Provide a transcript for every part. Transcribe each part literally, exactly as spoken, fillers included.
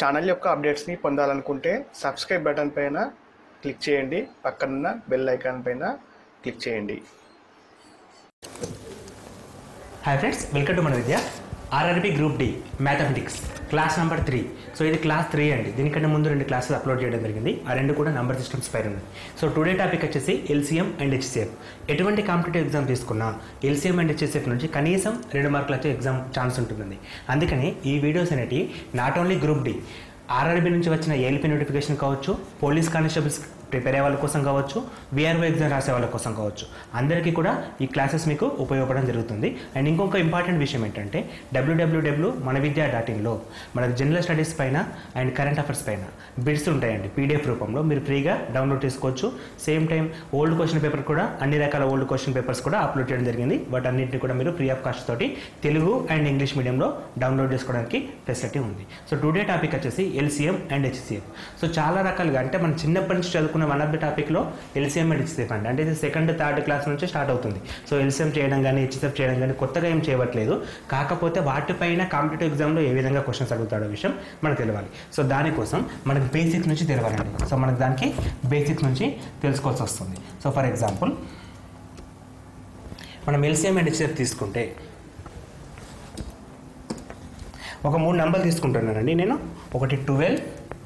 Channel యొక్క అప్డేట్స్ని పొందాలనుకుంటే subscribe button పైన క్లిక్ చేయండి, పక్కనున్న బెల్ ఐకాన్ పైన క్లిక్ చేయండి. హాయ్ ఫ్రెండ్స్, వెల్కమ్ టు మన Vidya. RRB group D mathematics class number three. So ఇది క్లాస్ త్రీ అండి. దీనికంటే ముందు రెండు క్లాసెస్ అప్లోడ్ చేయడం జరిగింది. ఆ రెండు కూడా నంబర్ సిస్టమ్స్ పైన ఉన్నాయి. సో టుడే టాపిక్ వచ్చేసి ఎల్సిఎం అండ్ హెచ్సిఎఫ్. ఎటువంటి కాంపిటేటివ్ ఎగ్జామ్ తీసుకున్నా ఎల్సిఎం అండ్ హెచ్సిఎఫ్ నుంచి కనీసం రెండు మార్కులు వచ్చే ఎగ్జామ్ ఛాన్స్ ఉంటుందండి. అందుకని ఈ వీడియోస్ అనేవి not only group D, RRB నుంచి వచ్చిన ఏఎల్పి నోటిఫికేషన్ కావచ్చు, పోలీస్ కానిస్టేబుల్స్ ప్రిపేర్ అయ్యే వాళ్ళ కోసం కావచ్చు, విఆర్ఓ ఎగ్జామ్ రాసే వాళ్ళ కోసం కావచ్చు, అందరికీ కూడా ఈ క్లాసెస్ మీకు ఉపయోగపడడం జరుగుతుంది. అండ్ ఇంకొక ఇంపార్టెంట్ విషయం ఏంటంటే డబ్ల్యూడబ్ల్యూడబ్ల్యూ మన విద్యా డాట్ ఇన్లో మనకు జనరల్ స్టడీస్ పైన అండ్ కరెంట్ అఫైర్స్ పైన బిట్స్ ఉంటాయండి. పీడిఎఫ్ రూపంలో మీరు ఫ్రీగా డౌన్లోడ్ చేసుకోవచ్చు. Same time old question paper కూడా, అన్ని రకాల ఓల్డ్ క్వశ్చన్ పేపర్స్ కూడా అప్లోడ్ చేయడం జరిగింది. వాటి అన్నింటినీ కూడా మీరు ఫ్రీ ఆఫ్ కాస్ట్ తోటి తెలుగు అండ్ ఇంగ్లీష్ మీడియంలో డౌన్లోడ్ చేసుకోవడానికి ఫెసిలిటీ ఉంది. సో టుడే టాపిక్ వచ్చేసి ఎల్సిఎం అండ్ హెచ్సిఎఫ్. సో చాలా రకాలుగా అంటే మనం చిన్నప్పటి నుంచి చదువుకున్న వన్ ఆఫ్ ద టాపిక్లో ఎల్సిఎం అండ్ హెచ్సిఎఫ్ అండి. అంటే ఇది సెకండ్ థర్డ్ క్లాస్ నుంచి స్టార్ట్ అవుతుంది. సో ఎల్సిఎం చేయడం కానీ హెచ్సిఎఫ్ చేయడం కానీ కొత్తగా ఏం చేయట్లేదు. కాకపోతే వాటిపైన కాంపిటేటివ్ ఎగ్జామ్లో ఏ విధంగా క్వశ్చన్స్ అడుగుతాడో విషయం మనకు తెలియాలి. సో దానికోసం మనకు బేసిక్స్ నుంచి తెలవాలండి. సో మనకు దానికి బేసిక్స్ నుంచి తెలుసుకోవాల్సి వస్తుంది. సో ఫర్ ఎగ్జాంపుల్ మనం ఎల్సిఎం అండ్ హెచ్సిఎఫ్ తీసుకుంటే ఒక మూడు నెంబర్లు తీసుకుంటున్నానండి నేను. ఒకటి ట్వెల్వ్,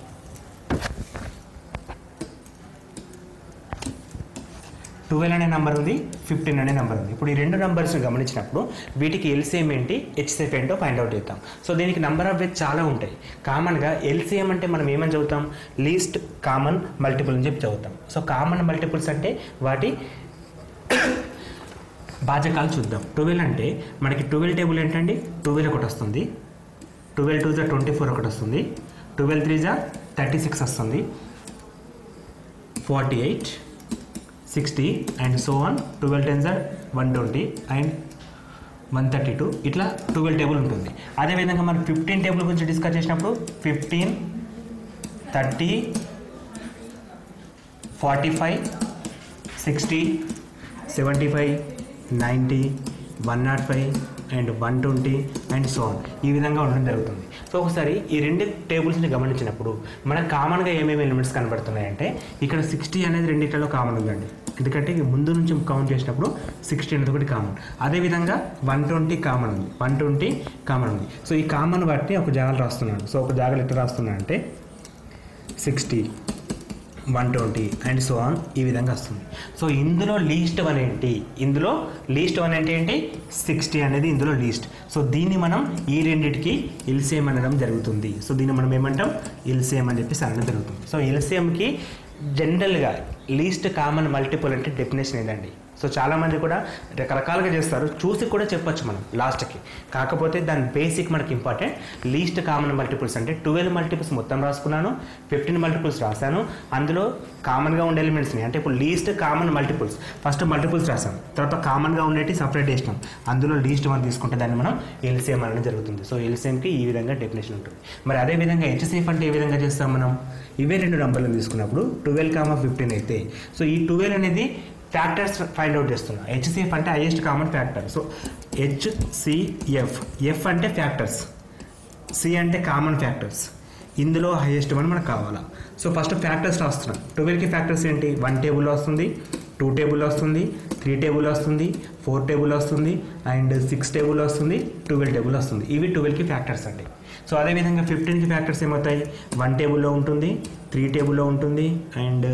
ట్వెల్వ్ అనే నెంబర్ ఉంది, ఫిఫ్టీన్ అనే నెంబర్ ఉంది. ఇప్పుడు ఈ రెండు నెంబర్స్ని గమనించినప్పుడు వీటికి ఎల్సిఎం ఏంటి, హెచ్సిఎఫ్ ఏంటో ఫైండ్ అవుట్ చేద్దాం. సో దీనికి నెంబర్ ఆఫ్ వేస్ చాలా ఉంటాయి. కామన్గా ఎల్సిఎం అంటే మనం ఏమని చదువుతాం, లీస్ట్ కామన్ మల్టిపుల్ అని చెప్పి చదువుతాం. సో కామన్ మల్టిపుల్స్ అంటే వాటి భాజకాలు చూద్దాం. ట్వెల్వ్ అంటే మనకి ట్వెల్వ్ టేబుల్ ఏంటండి, ట్వెల్వ్ ఒకటి వస్తుంది, ట్వెల్వ్ టూ జా ట్వంటీ ఫోర్ ఒకటి వస్తుంది, ట్వెల్వ్ త్రీ జా థర్టీ సిక్స్ వస్తుంది, forty eight, sixty and so one, twelve ten జా one twenty and one thirty two, ఇట్లా ట్వెల్వ్ టేబుల్ ఉంటుంది. అదేవిధంగా మనం ఫిఫ్టీన్ టేబుల్ గురించి డిస్కస్ చేసినప్పుడు fifteen, thirty, forty five, sixty, seventy five, ninety, one naught five and one twenty and so on, ఈ విధంగా ఉండడం జరుగుతుంది. సో ఒకసారి ఈ రెండు టేబుల్స్ని గమనించినప్పుడు మనకు కామన్గా ఏమేమి ఎలిమెంట్స్ కనబడుతున్నాయంటే ఇక్కడ సిక్స్టీ అనేది రెండింటిలో కామన్ ఉందండి. ఎందుకంటే ముందు నుంచి కౌంట్ చేసినప్పుడు సిక్స్టీ అనేది ఒకటి కామన్. అదేవిధంగా వన్ ట్వంటీ కామన్ ఉంది, వన్ ట్వంటీ కామన్ ఉంది. సో ఈ కామన్ వాటిని ఒక జాగాలో రాస్తున్నాను. సో ఒక జాగాలో ఎట్లా రాస్తున్నాను అంటే sixty, one twenty and so on, ఈ విధంగా వస్తుంది. సో ఇందులో లీస్ట్ వన్ ఏంటి, ఇందులో లీస్ట్ వన్ ఏంటి ఏంటి సిక్స్టీ అనేది ఇందులో లీస్ట్. సో దీన్ని మనం ఈ రెండింటికి ఎల్సిఎం అనడం జరుగుతుంది. సో దీన్ని మనం ఏమంటాం, ఎల్సిఎం అని చెప్పేసి అనడం జరుగుతుంది. సో ఎల్సిఎంకి జనరల్గా లీస్ట్ కామన్ మల్టిపుల్ అంటే డెఫినేషన్ ఏదండి. సో చాలామంది కూడా రకరకాలుగా చేస్తారు, చూసి కూడా చెప్పొచ్చు మనం లాస్ట్కి. కాకపోతే దాని బేసిక్ మనకి ఇంపార్టెంట్. లీస్ట్ కామన్ మల్టిపుల్స్ అంటే ట్వెల్వ్ మల్టిపుల్స్ మొత్తం రాసుకున్నాను, ఫిఫ్టీన్ మల్టిపుల్స్ రాశాను. అందులో కామన్గా ఉండే ఎలిమెంట్స్ని అంటే ఇప్పుడు least common multiples first multiples రాసాం, తర్వాత కామన్గా ఉండేటి సపరేట్ చేసినాం. అందులో లీస్ట్ వన్ తీసుకుంటే దాన్ని మనం ఎల్సిఎం అనడం జరుగుతుంది. సో ఎల్సిఎంకి ఈ విధంగా డెఫినేషన్ ఉంటుంది. మరి అదేవిధంగా హెచ్సిఎఫ్ అంటే ఏ విధంగా చేస్తాం మనం, ఇవే రెండు నెంబర్లను తీసుకున్నప్పుడు ట్వెల్వ్ కామా ఫిఫ్టీన్ అయితే సో ఈ ట్వెల్వ్ అనేది ఫ్యాక్టర్స్ ఫైండ్ అవుట్ చేస్తున్నాం. హెచ్సిఎఫ్ అంటే highest common factor. So HCF, F అంటే ఫ్యాక్టర్స్, సి అంటే కామన్ ఫ్యాక్టర్స్. ఇందులో హైయెస్ట్ వన్ మనకు కావాలా. సో ఫస్ట్ ఫ్యాక్టర్స్ రాస్తున్నాం. ట్వెల్వ్కి ఫ్యాక్టర్స్ ఏంటి, వన్ టేబుల్ వస్తుంది, టూ టేబుల్ వస్తుంది, త్రీ టేబుల్ వస్తుంది, ఫోర్ టేబుల్ వస్తుంది అండ్ సిక్స్ టేబుల్ వస్తుంది, ట్వెల్వ్ టేబుల్ వస్తుంది. ఇవి ట్వెల్వ్కి ఫ్యాక్టర్స్ అండి. సో అదేవిధంగా ఫిఫ్టీన్కి ఫ్యాక్టర్స్ ఏమవుతాయి, వన్ టేబుల్లో ఉంటుంది, త్రీ టేబుల్లో ఉంటుంది అండ్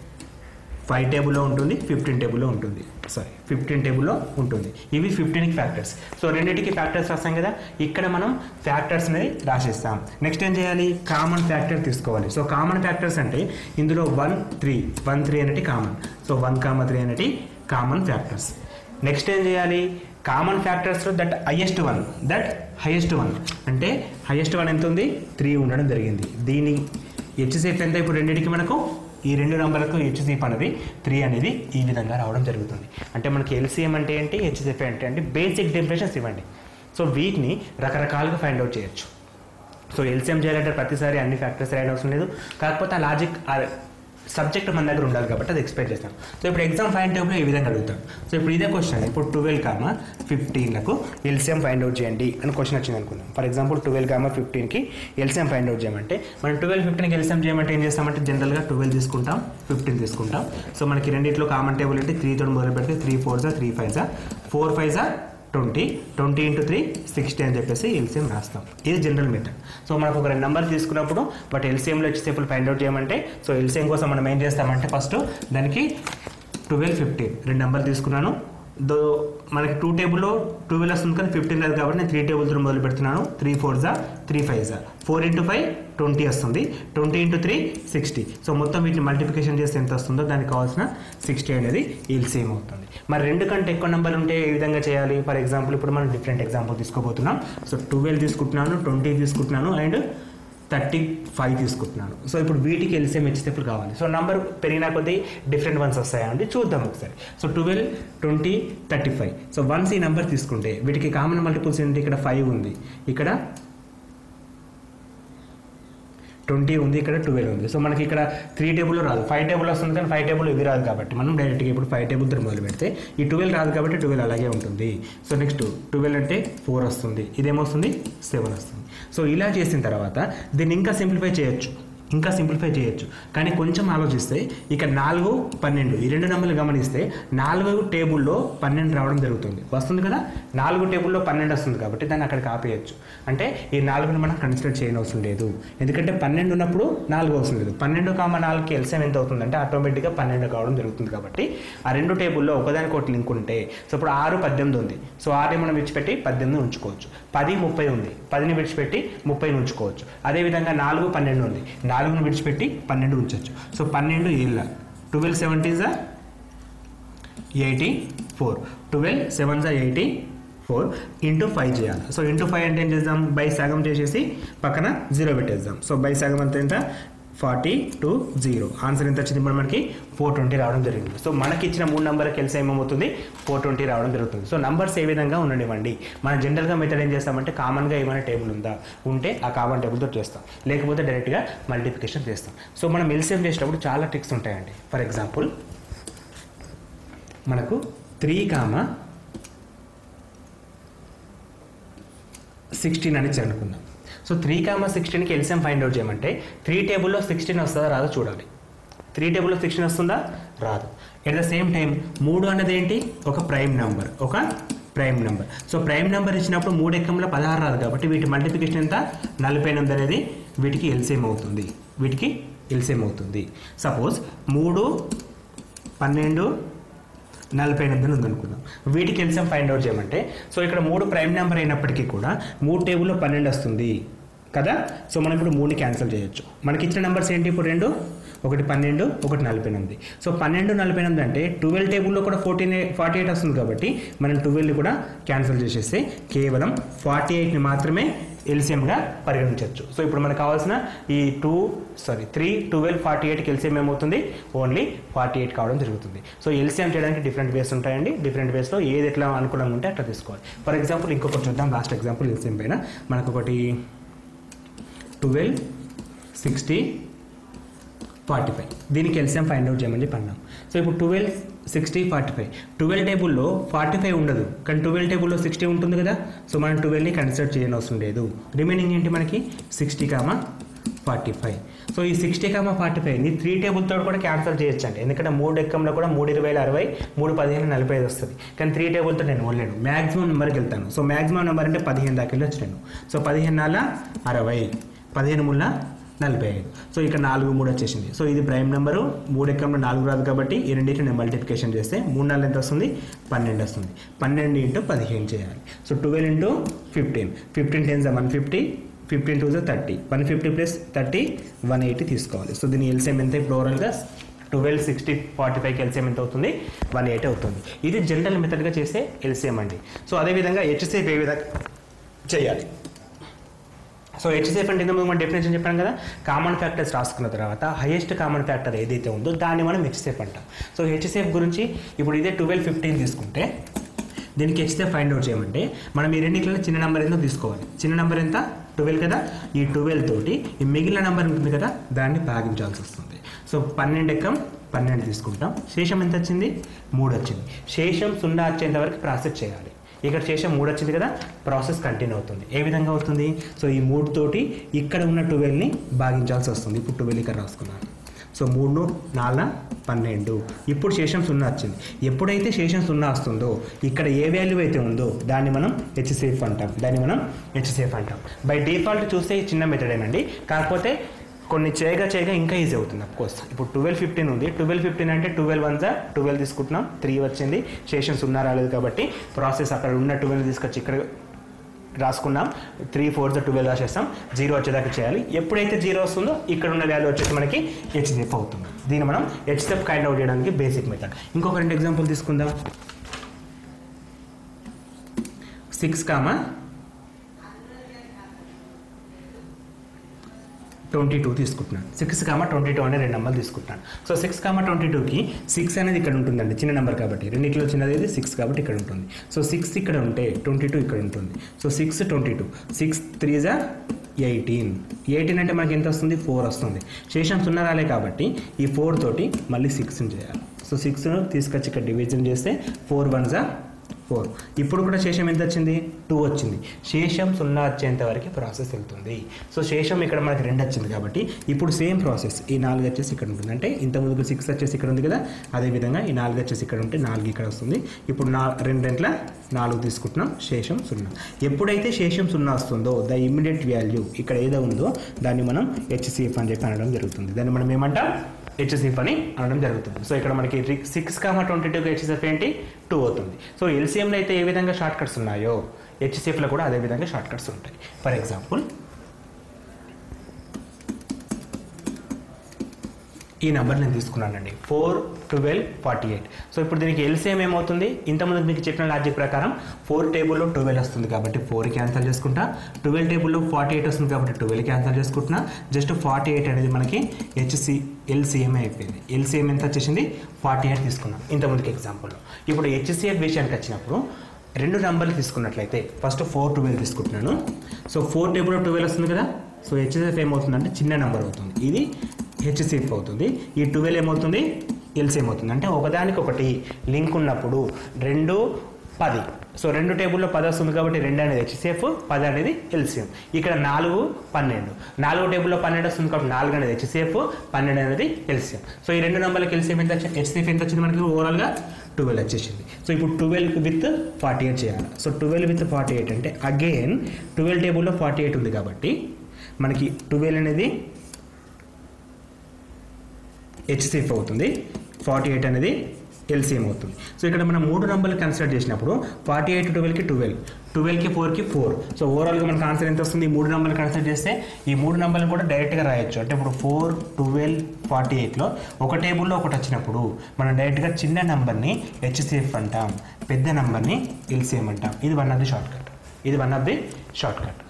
ఫైవ్ టేబుల్లో ఉంటుంది, ఫిఫ్టీన్ టేబుల్లో ఉంటుంది, సారీ ఫిఫ్టీన్ టేబుల్లో ఉంటుంది. ఇవి ఫిఫ్టీన్కి ఫ్యాక్టర్స్. సో రెండింటికి ఫ్యాక్టర్స్ రాస్తాం కదా, ఇక్కడ మనం ఫ్యాక్టర్స్ అనేది రాసేస్తాం. నెక్స్ట్ ఏం చేయాలి, కామన్ ఫ్యాక్టర్ తీసుకోవాలి. సో కామన్ ఫ్యాక్టర్స్ అంటే ఇందులో వన్ త్రీ వన్ త్రీ అనేది common. So one comma three అనేది కామన్ ఫ్యాక్టర్స్. నెక్స్ట్ ఏం చేయాలి, కామన్ ఫ్యాక్టర్స్లో that highest one, that highest one అంటే హైయెస్ట్ వన్ ఎంత ఉంది, త్రీ ఉండడం జరిగింది. దీని హెచ్సిఎఫ్ ఎంత, ఇప్పుడు రెండింటికి మనకు ఈ రెండు నెంబర్లకు హెచ్సిఎఫ్ అనేది త్రీ అనేది ఈ విధంగా రావడం జరుగుతుంది. అంటే మనకి ఎల్సిఎం అంటే ఏంటి, హెచ్సిఎఫ్ అంటే అంటే బేసిక్ డెఫినేషన్స్ ఇవ్వండి. సో వీటిని రకరకాలుగా ఫైండ్ అవుట్ చేయొచ్చు. సో ఎల్సిఎం చేయాలంటే ప్రతిసారి అన్ని ఫ్యాక్టర్స్ రాయడం అవసరం లేదు. కాకపోతే ఆ లాజిక్ సబ్జెక్ట్ మన దగ్గర ఉండాలి కాబట్టి అది ఎక్స్ప్లెయిన్ చేస్తాను. సో ఇప్పుడు ఎగ్జామ్ ఫైండ్ టేబుల్ ఏ విధంగా అడుగుతాడు. సో ఇప్పుడు ఇదే క్వశ్చన్, ఇప్పుడు ట్వెల్వ్ కామా ఫిఫ్టీన్లకు ఎల్సిఎం ఫైండ్ అవుట్ చేయండి అని క్వశ్చన్ వచ్చింది అనుకుందాం. ఫర్ ఎగ్జాంపుల్ ట్వెల్వ్ కామా ఫిఫ్టీన్కి ఎల్సిఎం ఫైండ్ అవుట్ చేయమంటే మనం ట్వెల్వ్ ఫిఫ్టీన్కి ఎల్సిఎం చేయమంటే ఏం చేస్తామంటే జనరల్గా ట్వెల్వ్ తీసుకుంటాం, ఫిఫ్టీన్ తీసుకుంటాం. సో మనకి రెండింటిలో కామన్ టేబుల్ అంటే త్రీ తోటి మొదలు పెడితే త్రీ ఫోర్ జా త్రీ ఫైవ్ జా ఫోర్ ఫైవ్ జా twenty twenty into three sixty అని చెప్పేసి ఎల్సిఎం రాస్తాం. ఇది జనరల్ మెథడ్. సో మనకు ఒక రెండు నెంబర్ తీసుకున్నప్పుడు బట్ ఎల్సిఎంలో వచ్చేసేపులు ఫైండ్ అవుట్ చేయమంటే సో ఎల్సిఎం కోసం మనం ఏం చేస్తామంటే ఫస్ట్ దానికి ట్వెల్వ్ ఫిఫ్టీన్ రెండు నెంబర్ తీసుకున్నాను. దో మనకి టూ టేబుల్లో ట్వెల్వ్ వస్తుంది కానీ ఫిఫ్టీన్ లేదు కాబట్టి నేను త్రీ టేబుల్తో మొదలు పెడుతున్నాను. త్రీ ఫోర్ జా త్రీ ఫైవ్ జా ఫోర్ ఇంటూ ఫైవ్ ట్వంటీ వస్తుంది, twenty into three sixty. So మొత్తం వీటిని మల్టిప్లికేషన్ చేస్తే ఎంత వస్తుందో దానికి కావాల్సిన సిక్స్టీ అనేది ఎల్సిఎం అవుతుంది. మరి రెండు కంటే ఎక్కువ నెంబర్ ఉంటే ఏ విధంగా చేయాలి? ఫర్ ఎగ్జాంపుల్ ఇప్పుడు మనం డిఫరెంట్ ఎగ్జాంపుల్ తీసుకోబోతున్నాం. సో ట్వెల్వ్ తీసుకుంటున్నాను, ట్వంటీ తీసుకుంటున్నాను అండ్ థర్టీ ఫైవ్ తీసుకుంటున్నాను. సో ఇప్పుడు వీటికి ఎల్సిఎం వచ్చేటప్పుడు కావాలి. సో నెంబర్ పెరిగినా కొద్దీ డిఫరెంట్ వన్స్ వస్తాయా అండి చూద్దాం ఒకసారి. So twelve twenty thirty five so once ఈ నెంబర్ తీసుకుంటే వీటికి కామన్ మల్టిపుల్స్ ఏంటి? ఇక్కడ ఫైవ్ ఉంది, ఇక్కడ ట్వంటీ ఉంది, ఇక్కడ ట్వెల్వ్ ఉంది. సో మనకి ఇక్కడ త్రీ టేబుల్లో రాదు, ఫైవ్ టేబుల్ వస్తుంది కానీ ఫైవ్ టేబుల్ ఇవి రాదు కాబట్టి మనం డైరెక్ట్గా ఇప్పుడు ఫైవ్ టేబుల్ తో మొదలు పెడితే ఈ ట్వెల్వ్ రాదు కాబట్టి ట్వెల్వ్ అలాగే ఉంటుంది. సో నెక్స్ట్ ట్వెల్వ్ అంటే ఫోర్ వస్తుంది, ఇదేమొస్తుంది సెవెన్ వస్తుంది. సో ఇలా చేసిన తర్వాత దీన్ని ఇంకా సింప్లిఫై చేయొచ్చు, ఇంకా సింప్లిఫై చేయొచ్చు. కానీ కొంచెం ఆలోచిస్తే ఇక నాలుగు పన్నెండు ఈ రెండు నెంబర్లు గమనిస్తే నాలుగు టేబుల్లో పన్నెండు రావడం జరుగుతుంది, వస్తుంది కదా. నాలుగు టేబుల్లో పన్నెండు వస్తుంది కాబట్టి దాన్ని అక్కడికి ఆపేయచ్చు. అంటే ఈ నాలుగుని మనం కన్సిడర్ చేయనవసరం లేదు, ఎందుకంటే పన్నెండు ఉన్నప్పుడు నాలుగు అవసరం లేదు. పన్నెండు కామ నాలుగుకి ఎల్సిఎం ఎంత అవుతుందంటే ఆటోమేటిక్గా పన్నెండు కావడం జరుగుతుంది. కాబట్టి ఆ రెండు టేబుల్లో ఒకదానికి ఒకటి లింక్ ఉంటే సో ఇప్పుడు ఆరు పద్దెనిమిది ఉంది, సో ఆరుని మనం విడిచిపెట్టి పద్దెనిమిది ఉంచుకోవచ్చు. పది ముప్పై ఉంది, పదిని విడిచిపెట్టి ముప్పైని ఉంచుకోవచ్చు. అదేవిధంగా నాలుగు పన్నెండు ఉంది, నాలుగును విడిచిపెట్టి పన్నెండు ఉంచవచ్చు. సో పన్నెండు ఏళ్ళ ట్వెల్వ్ సెవెంటీ జా ఎయిటీ ఫోర్ ట్వెల్వ్ సెవెన్ జా ఎయిటీ ఫోర్ ఇంటూ ఫైవ్ చేయాలి. సో ఇంటూ ఫైవ్ అంటే ఏం చేద్దాం, బై సగం చేసేసి పక్కన జీరో పెట్టేద్దాం. సో బై సగం అంత ఎంత ఫార్టీ టు జీరో ఆన్సర్ ఎంత వచ్చింది? ఇప్పుడు మనకి ఫోర్ ట్వంటీ రావడం జరిగింది. సో మనకి ఇచ్చిన మూడు నెంబర్కి ఎల్సిఎం ఏమవుతుంది? ఫోర్ ట్వంటీ రావడం జరుగుతుంది. సో నంబర్స్ ఏ విధంగా ఉండనివ్వండి. మనం జనరల్గా మెథడ్ ఏం చేస్తామంటే కామన్గా ఏమైనా టేబుల్ ఉందా ఉంటే ఆ కామన్ టేబుల్తో చేస్తాం, లేకపోతే డైరెక్ట్గా మల్టిప్లికేషన్ చేస్తాం. సో మనం ఎల్సిఎం చేసేటప్పుడు చాలా ట్రిక్స్ ఉంటాయండి. ఫర్ ఎగ్జాంపుల్ మనకు త్రీ కామా సిక్స్టీన్ అని అనుకుందాం. సో త్రీ కామా సిక్స్టీన్కి ఎల్సిఎం ఫైండ్ అవుట్ చేయమంటే త్రీ టేబుల్లో సిక్స్టీన్ వస్తుందా రాదో చూడాలి. త్రీ టేబుల్లో సిక్స్టీన్ వస్తుందా రాదు. ఎట్ ద సేమ్ టైం మూడు అన్నది ఏంటి? ఒక ప్రైమ్ నెంబర్, ఒక prime number. So prime number ఇచ్చినప్పుడు మూడు ఎక్కంలో పదహారు రాదు కాబట్టి వీటి మల్టిప్లికేషన్ ఎంత? నలభై ఎనిమిది అనేది వీటికి ఎల్సిఎం అవుతుంది, వీటికి ఎల్సిఎం అవుతుంది. సపోజ్ మూడు పన్నెండు నలభై ఎనిమిది ఉందనుకుందాం, వీటికి ఎల్సిఎం ఫైండ్ అవుట్ చేయమంటే సో ఇక్కడ మూడు ప్రైమ్ నెంబర్ అయినప్పటికీ కూడా మూడు టేబుల్లో పన్నెండు వస్తుంది కదా. సో మనం ఇప్పుడు మూడుని క్యాన్సిల్ చేయొచ్చు. మనకి ఇచ్చిన నెంబర్స్ ఏంటి ఇప్పుడు? రెండు, ఒకటి పన్నెండు, ఒకటి నలభై ఎనిమిది. సో పన్నెండు నలభై ఎనిమిది అంటే ట్వెల్వ్ టేబుల్లో కూడా ఫోర్టీన్ ఫార్టీ ఎయిట్ వస్తుంది కాబట్టి మనం ట్వెల్వ్ని కూడా క్యాన్సిల్ చేసేస్తే కేవలం ఫార్టీ ఎయిట్ని మాత్రమే ఎల్సిఎంగా పరిగణించవచ్చు. సో ఇప్పుడు మనకు కావాల్సిన ఈ two sorry three twelve forty ఎయిట్కి ఎల్సిఎం ఏమవుతుంది? ఓన్లీ ఫార్టీ ఎయిట్ కావడం జరుగుతుంది. సో ఎల్సిఎం చేయడానికి డిఫరెంట్ వేస్ ఉంటాయండి. డిఫరెంట్ వేస్లో ఏది ఎట్లా అనుకూలంగా ఉంటే అట్లా తీసుకోవాలి. ఫర్ ఎగ్జాంపుల్ ఇంకొకటి చూద్దాం. లాస్ట్ ఎగ్జాంపుల్ ఎల్సిఎం పైన మనకు ఒకటి ట్వెల్వ్ సిక్స్టీ ఫార్టీ ఫైవ్ దీనికి ఎల్సిఎం ఫైండ్ అవుట్ చేయమని చెప్పి అన్నాం. సో ఇప్పుడు twelve sixty forty five twelve టేబుల్లో ఫార్టీ ఫైవ్ ఉండదు కానీ ట్వెల్వ్ టేబుల్లో సిక్స్టీ ఉంటుంది కదా. సో మనం ట్వెల్వ్ని కన్సిడర్ చేయని అవసరం లేదు. రిమైనింగ్ ఏంటి మనకి? Sixty comma forty five. So ఈ సిక్స్టీ కామా ఫార్టీ ఫైవ్ని త్రీ టేబుల్తో కూడా క్యాన్సిల్ చేయొచ్చు అండి, ఎందుకంటే మూడు ఎక్కంలో కూడా మూడు ఇరవై అరవై మూడు పదిహేను నలభై ఐదు వస్తుంది. కానీ త్రీ టేబుల్తో నేను ఓడలేను, మ్యాక్సిమం నెంబర్కి వెళ్తాను. సో మ్యాక్సిమం నెంబర్ అంటే పదిహేను దాకా వెళ్ళి వచ్చాను. సో పదిహేను నాల అరవై, పదిహేను ముళ్ళ నలభై ఐదు. సో ఇక్కడ నాలుగు మూడు వచ్చేసింది. సో ఇది ప్రైమ్ నెంబరు, మూడు ఎక్కంలో నాలుగు రాదు కాబట్టి ఈ రెండింటిని నేను మల్టిప్లికేషన్ చేస్తే మూడు నాలుగు ఎంత వస్తుంది? పన్నెండు వస్తుంది. పన్నెండు ఇంటూ పదిహేను చేయాలి. So twelve into fifteen, fifteen tens one fifty, fifteen two thirty, one fifty plus thirty one eighty తీసుకోవాలి. సో దీని ఎల్సిఎం ఎంత? ఇప్పుడు ఓవరాల్గా ట్వెల్వ్ సిక్స్టీ ఫార్టీ ఫైవ్కి ఎల్సిఎం ఎంత అవుతుంది? వన్ ఎయిటీ అవుతుంది. ఇది జనరల్ మెథడ్గా చేసే ఎల్సిఎం అండి. సో అదేవిధంగా హెచ్సిఎఫ్ ఏ విధంగా చేయాలి? సో హెచ్సిఎఫ్ అంటే ఇంతకుముందు మనం డెఫినేషన్ చెప్పాను కదా, కామన్ ఫ్యాక్టర్స్ రాసుకున్న తర్వాత హైయెస్ట్ కామన్ ఫ్యాక్టర్ ఏదైతే ఉందో దాన్ని మనం హెచ్సిఎఫ్ అంటాం. సో హెచ్సిఎఫ్ గురించి ఇప్పుడు ఇదే ట్వెల్వ్ ఫిఫ్టీన్ తీసుకుంటే దీనికి హెచ్సిఎఫ్ ఫైండ్ అవుట్ చేయమంటే మనం ఈ రెండింటిలో చిన్న నెంబర్ ఎంతో తీసుకోవాలి. చిన్న నెంబర్ ఎంత? ట్వెల్వ్ కదా, ఈ ట్వెల్వ్ తోటి ఈ మిగిలిన నెంబర్ ఉంటుంది కదా దాన్ని భాగించాల్సి వస్తుంది. సో పన్నెండు ఎక్కం పన్నెండు తీసుకుంటాం, శేషం ఎంత వచ్చింది? మూడు వచ్చింది. శేషం సున్నా వచ్చేంత వరకు ప్రాసెస్ చేయాలి. ఇక్కడ శేషం మూడు వచ్చింది కదా, ప్రాసెస్ కంటిన్యూ అవుతుంది. ఏ విధంగా అవుతుంది? సో ఈ మూడు తోటి ఇక్కడ ఉన్న ట్వెల్వ్ని భాగించాల్సి వస్తుంది. ఇప్పుడు ట్వెల్వ్ ఇక్కడ రాసుకున్నాను. సో మూడు నాలుగు పన్నెండు. ఇప్పుడు శేషం సున్నా వచ్చింది. ఎప్పుడైతే శేషం సున్నా వస్తుందో ఇక్కడ ఏ వాల్యూ అయితే ఉందో దాన్ని మనం హెచ్సిఎఫ్ అంటాం. దాన్ని మనం హెచ్సిఎఫ్ అంటాం. బై డిఫాల్ట్ చూస్తే చిన్న మెథడేనండి, కాకపోతే కొన్ని చేయగా చేయగా ఇంకా ఈజీ అవుతుంది. అఫ్కోర్స్ ఇప్పుడు ట్వెల్వ్ ఫిఫ్టీన్ ఉంది. ట్వెల్వ్ ఫిఫ్టీన్ అంటే ట్వెల్వ్ వన్ జా ట్వెల్వ్ తీసుకుంటున్నాం, త్రీ వచ్చింది. శేషం సున్నా రాలేదు కాబట్టి ప్రాసెస్ అక్కడ ఉన్న ట్వెల్వ్ తీసుకొచ్చి ఇక్కడ రాసుకున్నాం. త్రీ ఫోర్ జా ట్వెల్వ్ రాసేస్తాం, జీరో వచ్చేదాకా చేయాలి. ఎప్పుడైతే జీరో వస్తుందో ఇక్కడ ఉన్న వాల్యూ వచ్చేసి మనకి హెచ్సిఎఫ్ అవుతుంది. దీన్ని మనం హెచ్సిఎఫ్ కైండ్ అవుట్ చేయడానికి బేసిక్ మెథడ్. ఇంకొక రెండు ఎగ్జాంపుల్ తీసుకుందాం. సిక్స్ కామా ట్వంటీ టూ తీసుకుంటున్నాను. సిక్స్ కామా ట్వంటీ టూ అనే రెండు నెంబర్లు తీసుకుంటున్నాను. సో సిక్స్ కామా ట్వంటీ టూకి సిక్స్ అనేది ఇక్కడ ఉంటుందండి, చిన్న నెంబర్ కాబట్టి. రెండింటిలో చిన్నది ఇది సిక్స్ కాబట్టి ఇక్కడ ఉంటుంది. సో సిక్స్ ఇక్కడ ఉంటే ట్వంటీ టూ ఇక్కడ ఉంటుంది. So six twenty two, six three జా ఎయిటీన్. ఎయిటీన్ అంటే మనకి ఎంత వస్తుంది? ఫోర్ వస్తుంది. శేషం సున్నా రాలే కాబట్టి ఈ ఫోర్ తోటి మళ్ళీ సిక్స్ని చేయాలి. సో సిక్స్ను తీసుకొచ్చి ఇక్కడ డివిజన్ చేస్తే ఫోర్ వన్ జా ఫోర్. ఇప్పుడు కూడా శేషం ఎంత వచ్చింది? టూ వచ్చింది. శేషం సున్నా వచ్చేంత వరకు ప్రాసెస్ వెళ్తుంది. సో శేషం ఇక్కడ మనకి రెండు వచ్చింది కాబట్టి ఇప్పుడు సేమ్ ప్రాసెస్. ఈ నాలుగు వచ్చేసి ఇక్కడ ఉంటుంది, అంటే ఇంత ముందుకు సిక్స్ వచ్చేసి ఇక్కడ ఉంది కదా, అదేవిధంగా ఈ నాలుగు వచ్చేసి ఇక్కడ ఉంటే నాలుగు ఇక్కడ వస్తుంది. ఇప్పుడు నా రెండింట్ల నాలుగు తీసుకుంటున్నాం, శేషం సున్నా. ఎప్పుడైతే శేషం సున్నా వస్తుందో ద ఇమ్మీడియట్ వాల్యూ ఇక్కడ ఏదో ఉందో దాన్ని మనం హెచ్సిఎఫ్ అని చెప్పి అనడం జరుగుతుంది. దాన్ని మనం ఏమంటాం? హెచ్సిఎఫ్ అని అనడం జరుగుతుంది. సో ఇక్కడ మనకి సిక్స్ కామా ట్వంటీ టూకి హెచ్సిఎఫ్ ఏంటి? టూ అవుతుంది. సో ఎల్సిఎంలో అయితే ఏ విధంగా షార్ట్ కట్స్ ఉన్నాయో హెచ్సిఎఫ్లో కూడా అదే విధంగా షార్ట్ కట్స్ ఉంటాయి. ఫర్ ఎగ్జాంపుల్ ఈ నెంబర్ నేను తీసుకున్నానండి, four twelve forty eight. So ఇప్పుడు దీనికి ఎల్సిఎం ఏమవుతుంది? ఇంతకుముందు మీకు చెప్పిన లాజిక్ ప్రకారం ఫోర్ టేబుల్లో ట్వెల్వ్ వస్తుంది కాబట్టి ఫోర్ క్యాన్సల్ చేసుకుంటా. ట్వెల్వ్ టేబుల్లో ఫార్టీ ఎయిట్ వస్తుంది కాబట్టి ట్వెల్వ్ క్యాన్సల్ చేసుకుంటున్నా. జస్ట్ ఫార్టీ ఎయిట్ అనేది మనకి హెచ్సి ఎల్సిఎం అయిపోయింది. ఎల్సిఎం ఎంత వచ్చేసింది? ఫార్టీ ఎయిట్ తీసుకున్నాం ఇంతకుముందుకి ఎగ్జాంపుల్లో. ఇప్పుడు హెచ్సిఎఫ్ విషయానికి వచ్చినప్పుడు రెండు నెంబర్లు తీసుకున్నట్లయితే ఫస్ట్ ఫోర్ ట్వెల్వ్ తీసుకుంటున్నాను. సో ఫోర్ టేబుల్లో ట్వెల్వ్ వస్తుంది కదా, సో హెచ్సిఎఫ్ ఏమవుతుందంటే చిన్న నెంబర్ అవుతుంది, ఇది హెచ్సిఎఫ్ అవుతుంది. ఈ ట్వెల్వ్ ఏమవుతుంది? ఎల్సిఎం అవుతుంది. అంటే ఒకదానికొకటి లింక్ ఉన్నప్పుడు రెండు పది. సో రెండు టేబుల్లో పది వస్తుంది కాబట్టి రెండు అనేది హెచ్సిఎఫ్, పది అనేది ఎల్సిఎం. ఇక్కడ నాలుగు పన్నెండు, నాలుగు టేబుల్లో పన్నెండు వస్తుంది కాబట్టి నాలుగు అనేది హెచ్సిఎఫ్, పన్నెండు అనేది ఎల్సిఎం. సో ఈ రెండు నెంబర్లకి ఎల్సిఎం ఎంత వచ్చింది? హెచ్సిఎఫ్ ఎంత వచ్చింది మనకి? ఓవరాల్గా ట్వెల్వ్ వచ్చేసింది. సో ఇప్పుడు ట్వెల్వ్ విత్ ఫార్టీ ఎయిట్ చేయాలి. So twelve with forty eight అంటే అగైన్ ట్వెల్వ్ టేబుల్లో ఫార్టీ ఎయిట్ ఉంది కాబట్టి మనకి ట్వెల్వ్ అనేది హెచ్సిఎఫ్ అవుతుంది, ఫార్టీ ఎయిట్ అనేది ఎల్సిఎం అవుతుంది. సో ఇక్కడ మనం మూడు నెంబర్లు కన్సిడర్ చేసినప్పుడు ఫార్టీ ఎయిట్ ట్వెల్వ్కి ట్వెల్వ్, ట్వెల్వ్కి ఫోర్కి ఫోర్. సో ఓవరాల్గా మనకు ఆన్సర్ ఎంత వస్తుంది? ఈ మూడు నెంబర్లు కన్సిడర్ చేస్తే ఈ మూడు నెంబర్లు కూడా డైరెక్ట్గా రాయొచ్చు. అంటే ఇప్పుడు ఫోర్ ట్వెల్వ్ ఫార్టీ ఎయిట్లో ఒక టేబుల్లో ఒకటి వచ్చినప్పుడు మనం డైరెక్ట్గా చిన్న నెంబర్ని హెచ్సిఎఫ్ అంటాం, పెద్ద నెంబర్ని ఎల్సిఎం అంటాం. ఇది one of the short cut. ఇది one of the short cut.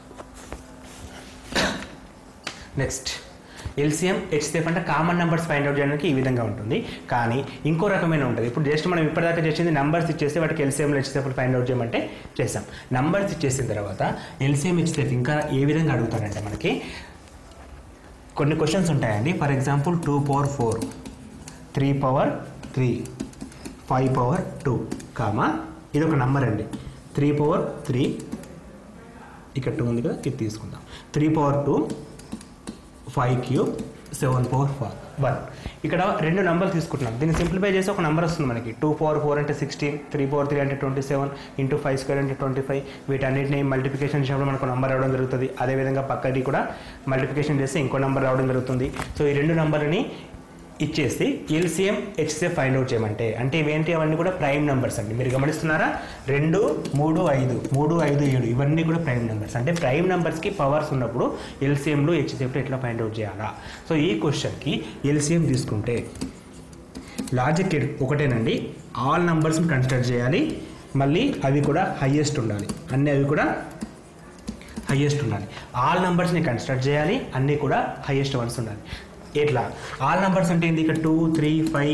Next LCM HCF అంటే కామన్ నెంబర్స్ ఫైండ్ అవుట్ చేయడానికి ఈ విధంగా ఉంటుంది. కానీ ఇంకో రకమైన ఉంటుంది. ఇప్పుడు జస్ట్ మనం ఇప్పటిదాకా చేసింది నెంబర్స్ ఇచ్చేసి వాటికి ఎల్సిఎం హెచ్సిఎఫ్ ఫైండ్ అవుట్ చేయమంటే చేసాం. నెంబర్స్ ఇచ్చేసిన తర్వాత ఎల్సిఎం హెచ్సిఎఫ్ ఇంకా ఏ విధంగా అడుగుతారంటే మనకి కొన్ని క్వశ్చన్స్ ఉంటాయండి. For example two power four, three power three, five power two comma ఇది ఒక నెంబర్ అండి, త్రీ పవర్ త్రీ, ఇక్కడ టూ ఉంది కదా, ఇది తీసుకుందాం. Three power two, five cube, seven power four one. ఇక్కడ రెండు నెంబర్లు తీసుకుంటున్నాం. దీన్ని సింప్లిఫై చేసి ఒక నెంబర్ వస్తుంది మనకి. టూ పవర్ ఫోర్ అంటే సిక్స్టీన్, త్రీ పవర్ త్రీ అంటే twenty seven, into five square అంటే ట్వంటీ ఫైవ్. వీటన్నిటిని మల్టిప్లికేషన్ చేసినప్పుడు మనకు నెంబర్ రావడం జరుగుతుంది. అదేవిధంగా పక్కది కూడా మల్టిప్లికేషన్ చేస్తే ఇంకో నెంబర్ రావడం జరుగుతుంది. సో ఈ రెండు నెంబర్ని ఇచ్చేసి ఎల్సిఎం హెచ్సిఎఫ్ ఫైండ్ అవుట్ చేయమంటే, అంటే ఇవేంటి? అవన్నీ కూడా ప్రైమ్ నెంబర్స్ అండి. మీరు గమనిస్తున్నారా? రెండు మూడు ఐదు, మూడు ఐదు ఏడు, ఇవన్నీ కూడా ప్రైమ్ నెంబర్స్. అంటే ప్రైమ్ నెంబర్స్కి పవర్స్ ఉన్నప్పుడు ఎల్సిఎంలు హెచ్సిఎఫ్లు ఎట్లా ఫైండ్ అవుట్ చేయాలా? సో ఈ క్వశ్చన్కి ఎల్సిఎం తీసుకుంటే లాజిక్ ఒకటేనండి, ఆల్ నెంబర్స్ని కన్సిడర్ చేయాలి, మళ్ళీ అవి కూడా హైయెస్ట్ ఉండాలి, అన్నీ అవి కూడా హైయెస్ట్ ఉండాలి. ఆల్ నెంబర్స్ని కన్సిడర్ చేయాలి, అన్నీ కూడా హైయెస్ట్ వన్స్ ఉండాలి. ఎట్లా? ఆల్ నెంబర్స్ అంటే ఏంటి? ఇక్కడ two three five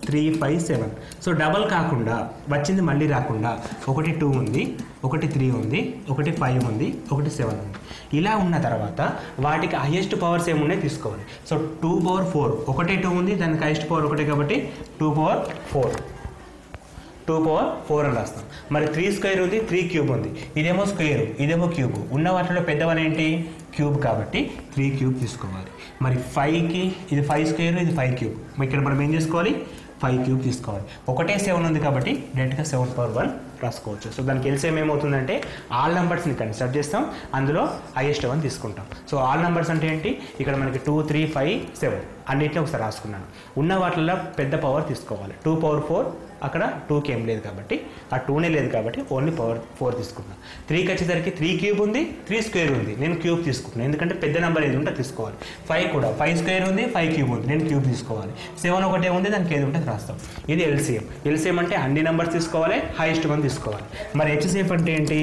three five seven. So double కాకుండా వచ్చింది మళ్ళీ రాకుండా ఒకటి టూ ఉంది, ఒకటి త్రీ ఉంది, ఒకటి ఫైవ్ ఉంది, ఒకటి సెవెన్ ఉంది. ఇలా ఉన్న తర్వాత వాటికి హైయెస్ట్ పవర్స్ ఏమున్నాయి తీసుకోవాలి. సో టూ పవర్ ఫోర్, ఒకటే టూ ఉంది, దానికి హైయెస్ట్ పవర్ ఒకటే కాబట్టి two power four two power four అని రాస్తాం. మరి త్రీ స్క్వేర్ ఉంది, త్రీ క్యూబ్ ఉంది, ఇదేమో స్క్వేర్ ఇదేమో క్యూబ్. ఉన్న వాటిలో పెద్దవన్ ఏంటి క్యూబ్ కాబట్టి త్రీ క్యూబ్ తీసుకోవాలి. మరి ఫైవ్కి ఇది ఫైవ్ స్క్వేర్, ఇది ఫైవ్ క్యూబ్. ఇక్కడ మనం ఏం చేసుకోవాలి ఫైవ్ క్యూబ్ తీసుకోవాలి. ఒకటే సెవెన్ ఉంది కాబట్టి డైరెక్ట్గా సెవెన్ పవర్ వన్ రాసుకోవచ్చు. సో దానికి ఎల్సిఎం ఏమవుతుందంటే ఆల్ నెంబర్స్ని కన్సిడర్ చేస్తాం, అందులో హైయెస్ట్ వన్ తీసుకుంటాం. సో ఆల్ నెంబర్స్ అంటే ఏంటి ఇక్కడ మనకి టూ త్రీ ఫైవ్ సెవెన్ అన్నింటినీ ఒకసారి రాసుకున్నాను. ఉన్న వాటిల్లో పెద్ద పవర్ తీసుకోవాలి. టూ పవర్ ఫోర్ అక్కడ టూకి ఏం లేదు కాబట్టి ఆ టూనే లేదు కాబట్టి ఓన్లీ పవర్ ఫోర్ తీసుకుంటున్నాను. త్రీకి వచ్చేసరికి త్రీ క్యూబ్ ఉంది, త్రీ స్క్వేర్ ఉంది, నేను క్యూబ్ తీసుకుంటున్నాను ఎందుకంటే పెద్ద నెంబర్ ఏది ఉంటే తీసుకోవాలి. ఫైవ్ కూడా ఫైవ్ స్క్వేర్ ఉంది, ఫైవ్ క్యూబ్ ఉంది, నేను క్యూబ్ తీసుకోవాలి. సెవెన్ ఒకటే ఉంది, దానికి ఏది ఉంటే రాస్తాం. ఇది ఎల్సిఎం. ఎల్సిఎం అంటే అన్ని నెంబర్స్ తీసుకోవాలి, హైయెస్ట్ వన్ తీసుకోవాలి. మరి హెచ్సిఎఫ్ అంటే ఏంటి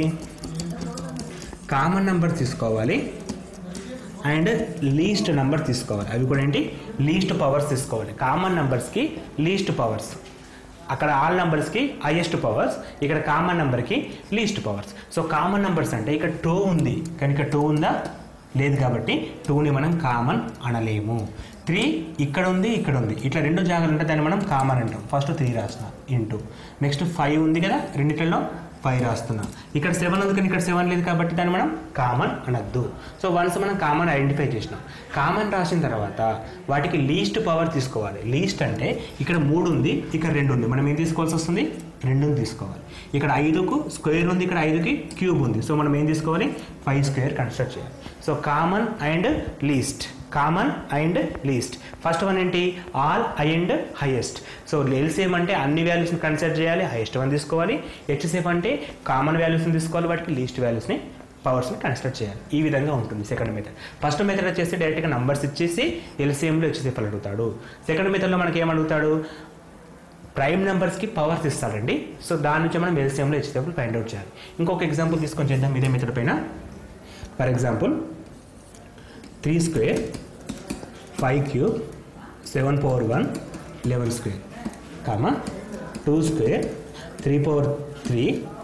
కామన్ నెంబర్ తీసుకోవాలి అండ్ లీస్ట్ నెంబర్ తీసుకోవాలి. అవి కూడా ఏంటి లీస్ట్ పవర్స్ తీసుకోవాలి. కామన్ నెంబర్స్కి లీస్ట్ పవర్స్, అక్కడ ఆల్ నెంబర్స్కి హైయెస్ట్ పవర్స్, ఇక్కడ కామన్ నెంబర్కి least powers. So common numbers అంటే ఇక్కడ టూ ఉంది కానీ ఇక్కడ టూ ఉందా లేదు కాబట్టి టూని మనం కామన్ అనలేము. త్రీ ఇక్కడ ఉంది ఇక్కడ ఉంది, ఇట్లా రెండు జాగాలు ఉంటే దాన్ని మనం కామన్ అంటాం. ఫస్ట్ త్రీ రాస్తున్నాం ఇంటూ, నెక్స్ట్ ఫైవ్ ఉంది కదా రెండిట్లలో ఫైవ్ రాస్తున్నాం. ఇక్కడ సెవెన్ ఉంది కానీ ఇక్కడ సెవెన్ లేదు కాబట్టి దాన్ని మనం కామన్ అనద్దు. సో వన్స్ మనం కామన్ ఐడెంటిఫై చేసినాం. కామన్ రాసిన తర్వాత వాటికి లీస్ట్ పవర్ తీసుకోవాలి. లీస్ట్ అంటే ఇక్కడ మూడు ఉంది, ఇక్కడ రెండు ఉంది, మనం ఏం తీసుకోవాల్సి వస్తుంది రెండుని తీసుకోవాలి. ఇక్కడ ఐదుకు స్క్వేర్ ఉంది, ఇక్కడ ఐదుకి క్యూబ్ ఉంది, సో మనం ఏం తీసుకోవాలి ఫైవ్ స్క్వేర్ కన్స్ట్రక్ట్ చేయాలి. So common and least, common and least. First one ఏంటి all and highest. So LCM అంటే అన్ని వాల్యూస్ని కన్సిడర్ చేయాలి, హైయెస్ట్ వన్ తీసుకోవాలి. హెచ్సిఎఫ్ అంటే కామన్ వాల్యూస్ని తీసుకోవాలి, వాటికి లీస్ట్ వాల్యూస్ని పవర్స్ని కన్సిడర్ చేయాలి. ఈ విధంగా ఉంటుంది సెకండ్ మెథడ్. ఫస్ట్ మెథడ్ వచ్చేసి డైరెక్ట్గా నంబర్స్ ఇచ్చేసి ఎల్సిఎంలో హెచ్సిఎఫ్ అడుగుతాడు. సెకండ్ మెథడ్లో మనకి ఏమడుగుతాడు ప్రైమ్ నెంబర్స్కి పవర్స్ ఇస్తాడండి. సో దాని నుంచి మనం ఎల్సిఎంలో హెచ్సిఎఫ్ ఫైండ్ అవుట్ చేయాలి. ఇంకొక ఎగ్జాంపుల్ తీసుకొని చేద్దాం ఇదే మెథడ్ పైన. For example three square, five cube, seven power one, eleven square, comma two square, three power three,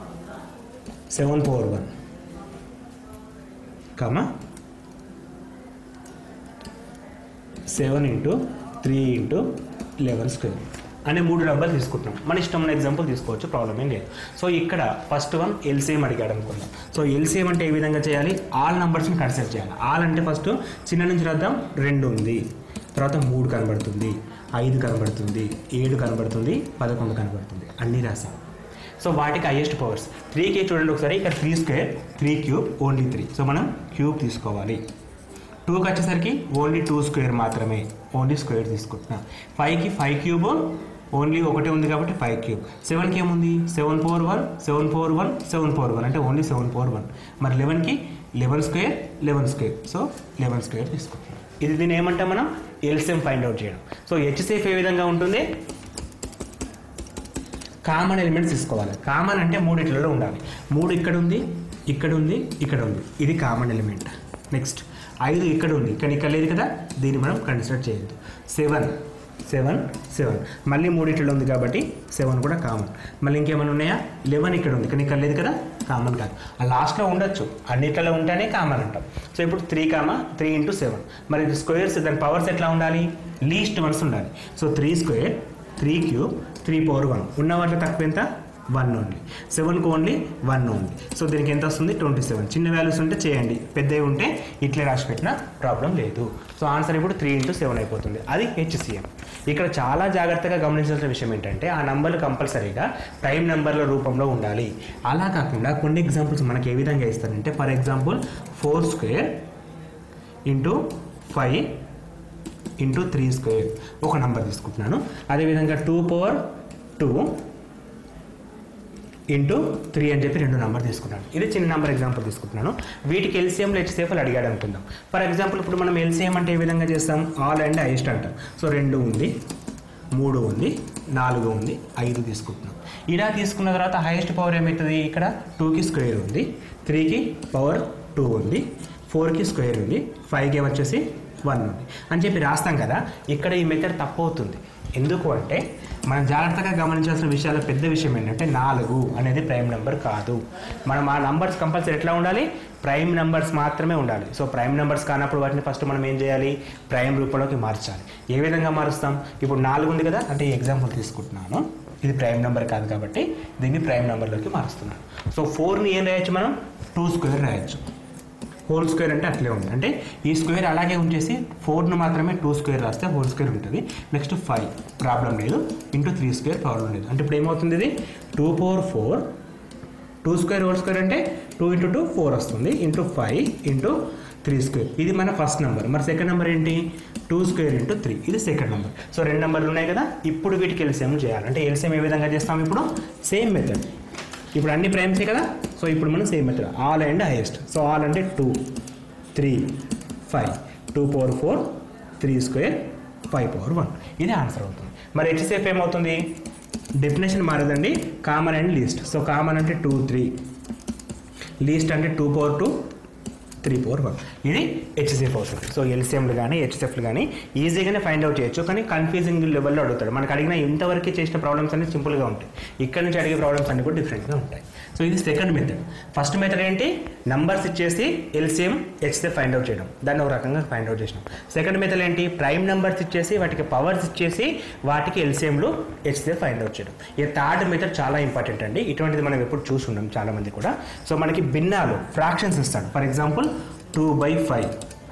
seven power one, comma seven into three into eleven square అనే మూడు నెంబర్లు తీసుకుంటున్నాం. మన ఇష్టమైన ఎగ్జాంపుల్ తీసుకోవచ్చు, ప్రాబ్లం ఏం లేదు. సో ఇక్కడ ఫస్ట్ వన్ ఎల్సిఎం అడిగాడు అనుకుందాం. సో ఎల్సిఎం అంటే ఏ విధంగా చేయాలి ఆల్ నెంబర్స్ని కన్సిడర్ చేయాలి. ఆల్ అంటే ఫస్ట్ చిన్న నుంచి రాద్దాం. రెండు ఉంది, తర్వాత మూడు కనబడుతుంది, ఐదు కనబడుతుంది, ఏడు కనబడుతుంది, పదకొండు కనబడుతుంది, అన్నీ రాసాం. సో వాటికి హైయెస్ట్ పవర్స్ త్రీకి చూడండి ఒకసారి. ఇక్కడ three square, three cube, only three, so మనం క్యూబ్ తీసుకోవాలి. టూకి వచ్చేసరికి ఓన్లీ టూ స్క్వేర్ మాత్రమే, ఓన్లీ స్క్వేర్ తీసుకుంటున్నా. ఫైవ్కి ఫైవ్ క్యూబ్ ఓన్లీ ఒకటే ఉంది కాబట్టి ఫైవ్ క్యూబ్. సెవెన్కి ఏముంది seven four one, seven four one, seven four one అంటే ఓన్లీ సెవెన్ ఫోర్ వన్. మరి లెవెన్కి eleven square, eleven square, so eleven square తీసుకుంటున్నాం. ఇది దీన్ని ఏమంటాం మనం ఎల్సిఎం ఫైండ్ అవుట్ చేయడం. సో హెచ్సిఎఫ్ ఏ విధంగా ఉంటుంది కామన్ ఎలిమెంట్స్ తీసుకోవాలి. కామన్ అంటే మూడిట్లలో ఉండాలి. మూడు ఇక్కడ ఉంది, ఇక్కడ ఉంది, ఇక్కడ ఉంది, ఇది కామన్ ఎలిమెంట్. నెక్స్ట్ ఐదు ఇక్కడ ఉంది కానీ ఇక్కడ లేదు కదా, దీన్ని మనం కన్సిడర్ చేయొద్దు. సెవెన్ సెవెన్ సెవెన్ మళ్ళీ మూడిట్లో ఉంది కాబట్టి సెవెన్ కూడా కామన్. మళ్ళీ ఇంకేమైనా ఉన్నాయా లెవెన్ ఇక్కడ ఉంది కానీ ఇక్కడ లేదు కదా, కామన్ కాదు. ఆ లాస్ట్లో ఉండొచ్చు, అన్నిట్లలో ఉంటేనే కామన్ అంటాం. సో ఇప్పుడు three comma three into seven, మరి స్క్వేర్స్ దాని పవర్స్ ఎట్లా ఉండాలి లీస్ట్ వన్స్ ఉండాలి. So three square, three cube, three power one, ఉన్న వాటిలో తక్కువ ఎంత వన్ ఓన్లీ. సెవెన్కి ఓన్లీ వన్ ఓన్లీ. సో దీనికి ఎంత వస్తుంది ట్వంటీ సెవెన్. చిన్న వాల్యూస్ ఉంటే చేయండి, పెద్దవి ఉంటే ఇట్లే రాసి పెట్టినా ప్రాబ్లం లేదు. సో ఆన్సర్ ఇప్పుడు త్రీ ఇంటూ సెవెన్ అయిపోతుంది. అది హెచ్సిఎం. ఇక్కడ చాలా జాగ్రత్తగా గమనించాల్సిన విషయం ఏంటంటే ఆ నెంబర్లు కంపల్సరీగా ప్రైమ్ నెంబర్ల రూపంలో ఉండాలి. అలా కాకుండా కొన్ని ఎగ్జాంపుల్స్ మనకి ఏ విధంగా ఇస్తారంటే for example four square into five into three square ఒక నెంబర్ తీసుకుంటున్నాను. అదేవిధంగా two power two into three అని చెప్పి రెండు నెంబర్ తీసుకున్నాను. ఇది చిన్న నెంబర్ ఎగ్జాంపుల్ తీసుకుంటున్నాను. వీటికి ఎల్సిఎంలో హెచ్సిఎఫ్లు అడిగాడు అనుకుందాం. ఫర్ ఎగ్జాంపుల్ ఇప్పుడు మనం ఎల్సిఎం అంటే ఏ విధంగా చేస్తాం ఆల్ అండ్ హైయెస్ట్ అంటాం. సో రెండు ఉంది, మూడు ఉంది, నాలుగు ఉంది, ఐదు తీసుకుంటున్నాం. ఇలా తీసుకున్న తర్వాత హైయెస్ట్ పవర్ ఏమవుతుంది ఇక్కడ టూకి స్క్వేర్ ఉంది, త్రీకి పవర్ టూ ఉంది, ఫోర్కి స్క్వేర్ ఉంది, ఫైవ్కి వచ్చేసి వన్ ఉంది అని చెప్పి రాస్తాం కదా. ఇక్కడ ఈ మెథడ్ తప్పు అవుతుంది. ఎందుకు అంటే మనం జాగ్రత్తగా గమనించాల్సిన విషయాల పెద్ద విషయం ఏంటంటే నాలుగు అనేది ప్రైమ్ నెంబర్ కాదు. మనం ఆ నంబర్స్ కంపల్సరీ ఎట్లా ఉండాలి, ప్రైమ్ నెంబర్స్ మాత్రమే ఉండాలి. సో ప్రైమ్ నెంబర్స్ కానప్పుడు వాటిని ఫస్ట్ మనం ఏం చేయాలి, ప్రైమ్ రూపంలోకి మార్చాలి. ఏ విధంగా మారుస్తాం, ఇప్పుడు నాలుగు ఉంది కదా, అంటే ఈ ఎగ్జాంపుల్ తీసుకుంటున్నాను, ఇది ప్రైమ్ నెంబర్ కాదు కాబట్టి దీన్ని ప్రైమ్ నెంబర్లోకి మారుస్తున్నాను. సో ఫోర్ని ఏం రాయొచ్చు మనం, టూ స్క్వేర్ రాయొచ్చు. హోల్ స్క్వేర్ అంటే అట్లే ఉంది, అంటే ఈ స్క్వేర్ అలాగే ఉంచేసి ఫోర్ను మాత్రమే టూ స్క్వేర్ రాస్తే హోల్ స్క్వేర్ ఉంటుంది. నెక్స్ట్ ఫైవ్ ప్రాబ్లం లేదు, ఇంటూ త్రీ స్క్వేర్ ప్రాబ్లం లేదు. అంటే ఇప్పుడు ఏమవుతుంది, ఇది two four four, two square whole square అంటే టూ ఇంటూ టూ ఫోర్ వస్తుంది, into five into three square. ఇది మన ఫస్ట్ నెంబర్. మరి సెకండ్ నెంబర్ ఏంటి, టూ స్క్వేర్ ఇంటూ త్రీ, ఇది సెకండ్ నెంబర్. సో రెండు నెంబర్లు ఉన్నాయి కదా, ఇప్పుడు వీటికి ఎల్సిఎం చేయాలి. అంటే ఎల్సిఎం ఏ విధంగా చేస్తాం, ఇప్పుడు సేమ్ మెథడ్. ఇప్పుడు అన్ని ప్రైమ్సే కదా, సో ఇప్పుడు మనం same method, all and highest. So all అంటే two, three, five, two power four, three square, five power one, ఇది ఆన్సర్ అవుతుంది. మరి హెచ్సిఎఫ్ ఏమవుతుంది, డెఫినేషన్ మారదండి, common and least. So common అంటే టూ త్రీ, లీస్ట్ అంటే two power two, three power one, ఇది HCF అవుతుంది. సో ఎల్సిఎంలు కానీ హెచ్సిఎఫ్లు కానీ ఈజీగానే ఫైండ్ అవుట్ చేయొచ్చు, కానీ కన్ఫ్యూజింగ్ లెవెల్లో అడుగుతాడు. మనకు అడిగిన ఇంతవరకు చేసిన ప్రాబ్లమ్స్ అన్ని సింపుల్గా ఉంటాయి, ఇక్కడ నుంచి అడిగే ప్రాబ్లమ్స్ అన్ని కూడా డిఫరెంట్గా ఉంటాయి. సో ఇది సెకండ్ మెథడ్. ఫస్ట్ మెథడ్ ఏంటి, నంబర్స్ ఇచ్చేసి ఎల్సిఎం హెచ్సిఎఫ్ ఫైండ్ అవుట్ చేయడం, దాన్ని ఒక రకంగా ఫైండ్ అవుట్ చేసినాం. సెకండ్ మెథడ్ ఏంటి, ప్రైమ్ నెంబర్స్ ఇచ్చేసి వాటికి పవర్స్ ఇచ్చేసి వాటికి ఎల్సిఎంలు హెచ్సిఎఫ్ ఫైండ్ అవుట్ చేయడం. ఈ థర్డ్ మెథడ్ చాలా ఇంపార్టెంట్ అండి, ఇటువంటిది మనం ఎప్పుడు చూసున్నాం చాలామంది కూడా. సో మనకి భిన్నాలు ఫ్రాక్షన్స్ ఇస్తాడు. For example two by five,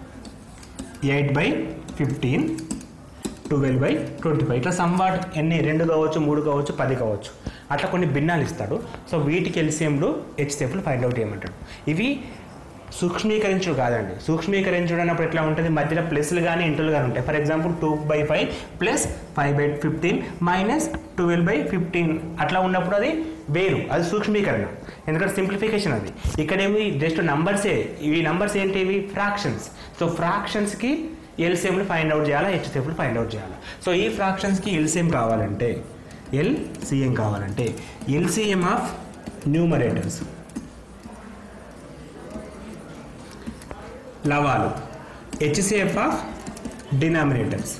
eight by fifteen, twelve by twenty five, ఇట్లా సమ్వాట్ ఎన్ని, రెండు కావచ్చు, మూడు కావచ్చు, పది కావచ్చు, అట్లా కొన్ని భిన్నాలు ఇస్తాడు. సో వీటికి ఎల్సిఎంలు హెచ్సిఎఫ్లు ఫైండ్ అవుట్ చేయమంటాడు. ఇవి సూక్ష్మీకరించుడు కాదండి, సూక్ష్మీకరించుడు అన్నప్పుడు ఎట్లా ఉంటుంది, మధ్యలో ప్లస్లు కానీ ఇంటర్లు కానీ ఉంటాయి. For example two by five plus five by fifteen minus twelve by fifteen, అట్లా ఉన్నప్పుడు అది వేరు, అది సూక్ష్మీకరణ, ఎందుకంటే సింప్లిఫికేషన్ అది. ఇక్కడేమి జస్ట్ నంబర్సే, ఇవి నంబర్స్ ఏంటి, ఇవి ఫ్రాక్షన్స్. సో ఫ్రాక్షన్స్కి ఎల్సిఎంలు ఫైండ్ అవుట్ చేయాలా, హెచ్సిఎఫ్లు ఫైండ్ అవుట్ చేయాలి. సో ఈ ఫ్రాక్షన్స్కి ఎల్సిఎం కావాలంటే, ఎల్సిఎం కావాలంటే ఎల్సిఎం ఆఫ్ న్యూమరేటర్స్ లవాలు, HCF of denominators.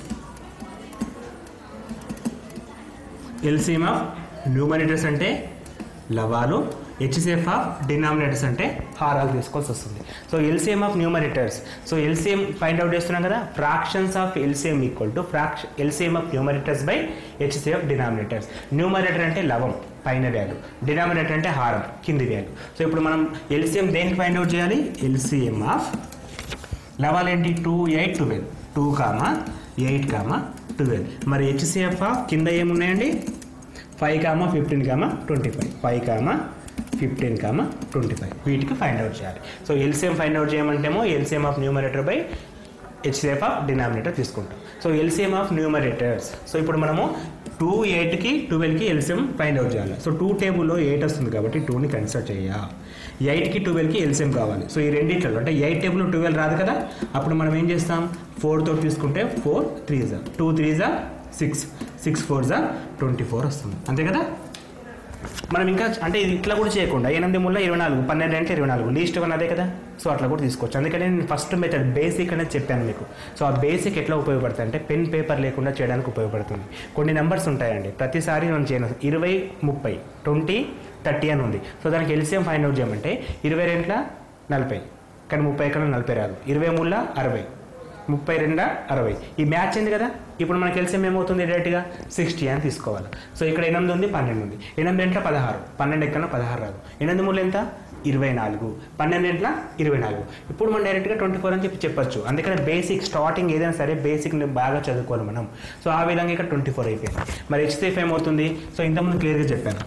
LCM of numerators అంటే లవాలు, హెచ్సిఎఫ్ ఆఫ్ డినామినేటర్స్ అంటే హారాలు తీసుకోవాల్సి వస్తుంది. So LCM of numerators, so LCM find out చేస్తున్నాం కదా, fractions of LCM equal to fraction LCM of numerators by HCF denominators. Numerator అంటే లవం, పైన వాల్యూ, డినామినేటర్ అంటే హారం, కింది వాల్యూ. సో ఇప్పుడు మనం ఎల్సిఎం దేనికి ఫైండ్ అవుట్ చేయాలి, ఎల్సిఎం ఆఫ్ లవాలు ఏంటి, two eight twelve, two comma eight comma twelve. మరి హెచ్సిఎఫ్ ఆఫ్ కింద ఏమున్నాయండి, five comma fifteen comma twenty five, five comma fifteen comma twenty five, వీటికి ఫైండ్ అవుట్ చేయాలి. సో ఎల్సిఎం ఫైండ్ అవుట్ చేయమంటేమో LCM of numerator by HCF of denominator తీసుకుంటాం. So LCM of numerators, so ఇప్పుడు మనము two ఎయిట్కి ట్వెల్వ్కి LCM find out చేయాలి. So two టేబుల్లో ఎయిట్ వస్తుంది కాబట్టి టూని కన్సిడర్ చేయాలి. ఎయిట్కి ట్వెల్వ్కి ఎల్సిఎం కావాలి. సో ఈ రెండింటిలో అంటే ఎయిట్ టేబుల్ ట్వెల్వ్ రాదు కదా, అప్పుడు మనం ఏం చేస్తాం, ఫోర్ తోటి తీసుకుంటే ఫోర్ త్రీ జా, టూ త్రీ జా సిక్స్, సిక్స్ ఫోర్ జా ట్వంటీ ఫోర్ వస్తుంది, అంతే కదా. మనం ఇంకా అంటే ఇది ఇట్లా కూడా చేయకుండా ఎనిమిది మూల ఇరవై నాలుగు, పన్నెండు అంటే ఇరవై నాలుగు, లీస్ట్ వన్ అదే కదా, సో అట్లా కూడా తీసుకోవచ్చు. అందుకని నేను ఫస్ట్ మెథడ్ బేసిక్ అనేది చెప్పాను మీకు. సో ఆ బేసిక్ ఎట్లా ఉపయోగపడుతుంది అంటే పెన్ పేపర్ లేకుండా చేయడానికి ఉపయోగపడుతుంది. కొన్ని నెంబర్స్ ఉంటాయండి, ప్రతిసారి మనం చేయను, ఇరవై ముప్పై ట్వంటీ థర్టీ అని ఉంది. సో దానికి ఎల్సిఎం ఫైండ్ అవుట్ చేయమంటే ఇరవై రెండుల నలభై, కానీ ముప్పై కన్నా నలభై రాదు, ఇరవై మూడుల అరవై, ముప్పై రెండా అరవై, ఈ మ్యాచ్ అయింది కదా. ఇప్పుడు మనకి ఎల్సిఎం ఏమవుతుంది, డైరెక్ట్గా సిక్స్టీ అని తీసుకోవాలి. సో ఇక్కడ ఎనిమిది ఉంది, పన్నెండు ఉంది, ఎనిమిది ఎంట్ల పదహారు, పన్నెండు ఎక్కన పదహారు రాదు, ఎనిమిది మూడు ఎంత ఇరవై నాలుగు, పన్నెండు ఎంట్ల ఇరవై నాలుగు. ఇప్పుడు మనం డైరెక్ట్గా ట్వంటీ ఫోర్ అని చెప్పి చెప్పచ్చు. అందుకని బేసిక్ స్టార్టింగ్ ఏదైనా సరే బేసిక్ బాగా చదువుకోవాలి మనం. సో ఆ విధంగా ఇక్కడ ట్వంటీ ఫోర్ అయిపోయింది. మరి హెచ్సిఎఫ్ ఏమవుతుంది, సో ఇంతకుముందు క్లియర్గా చెప్పాను,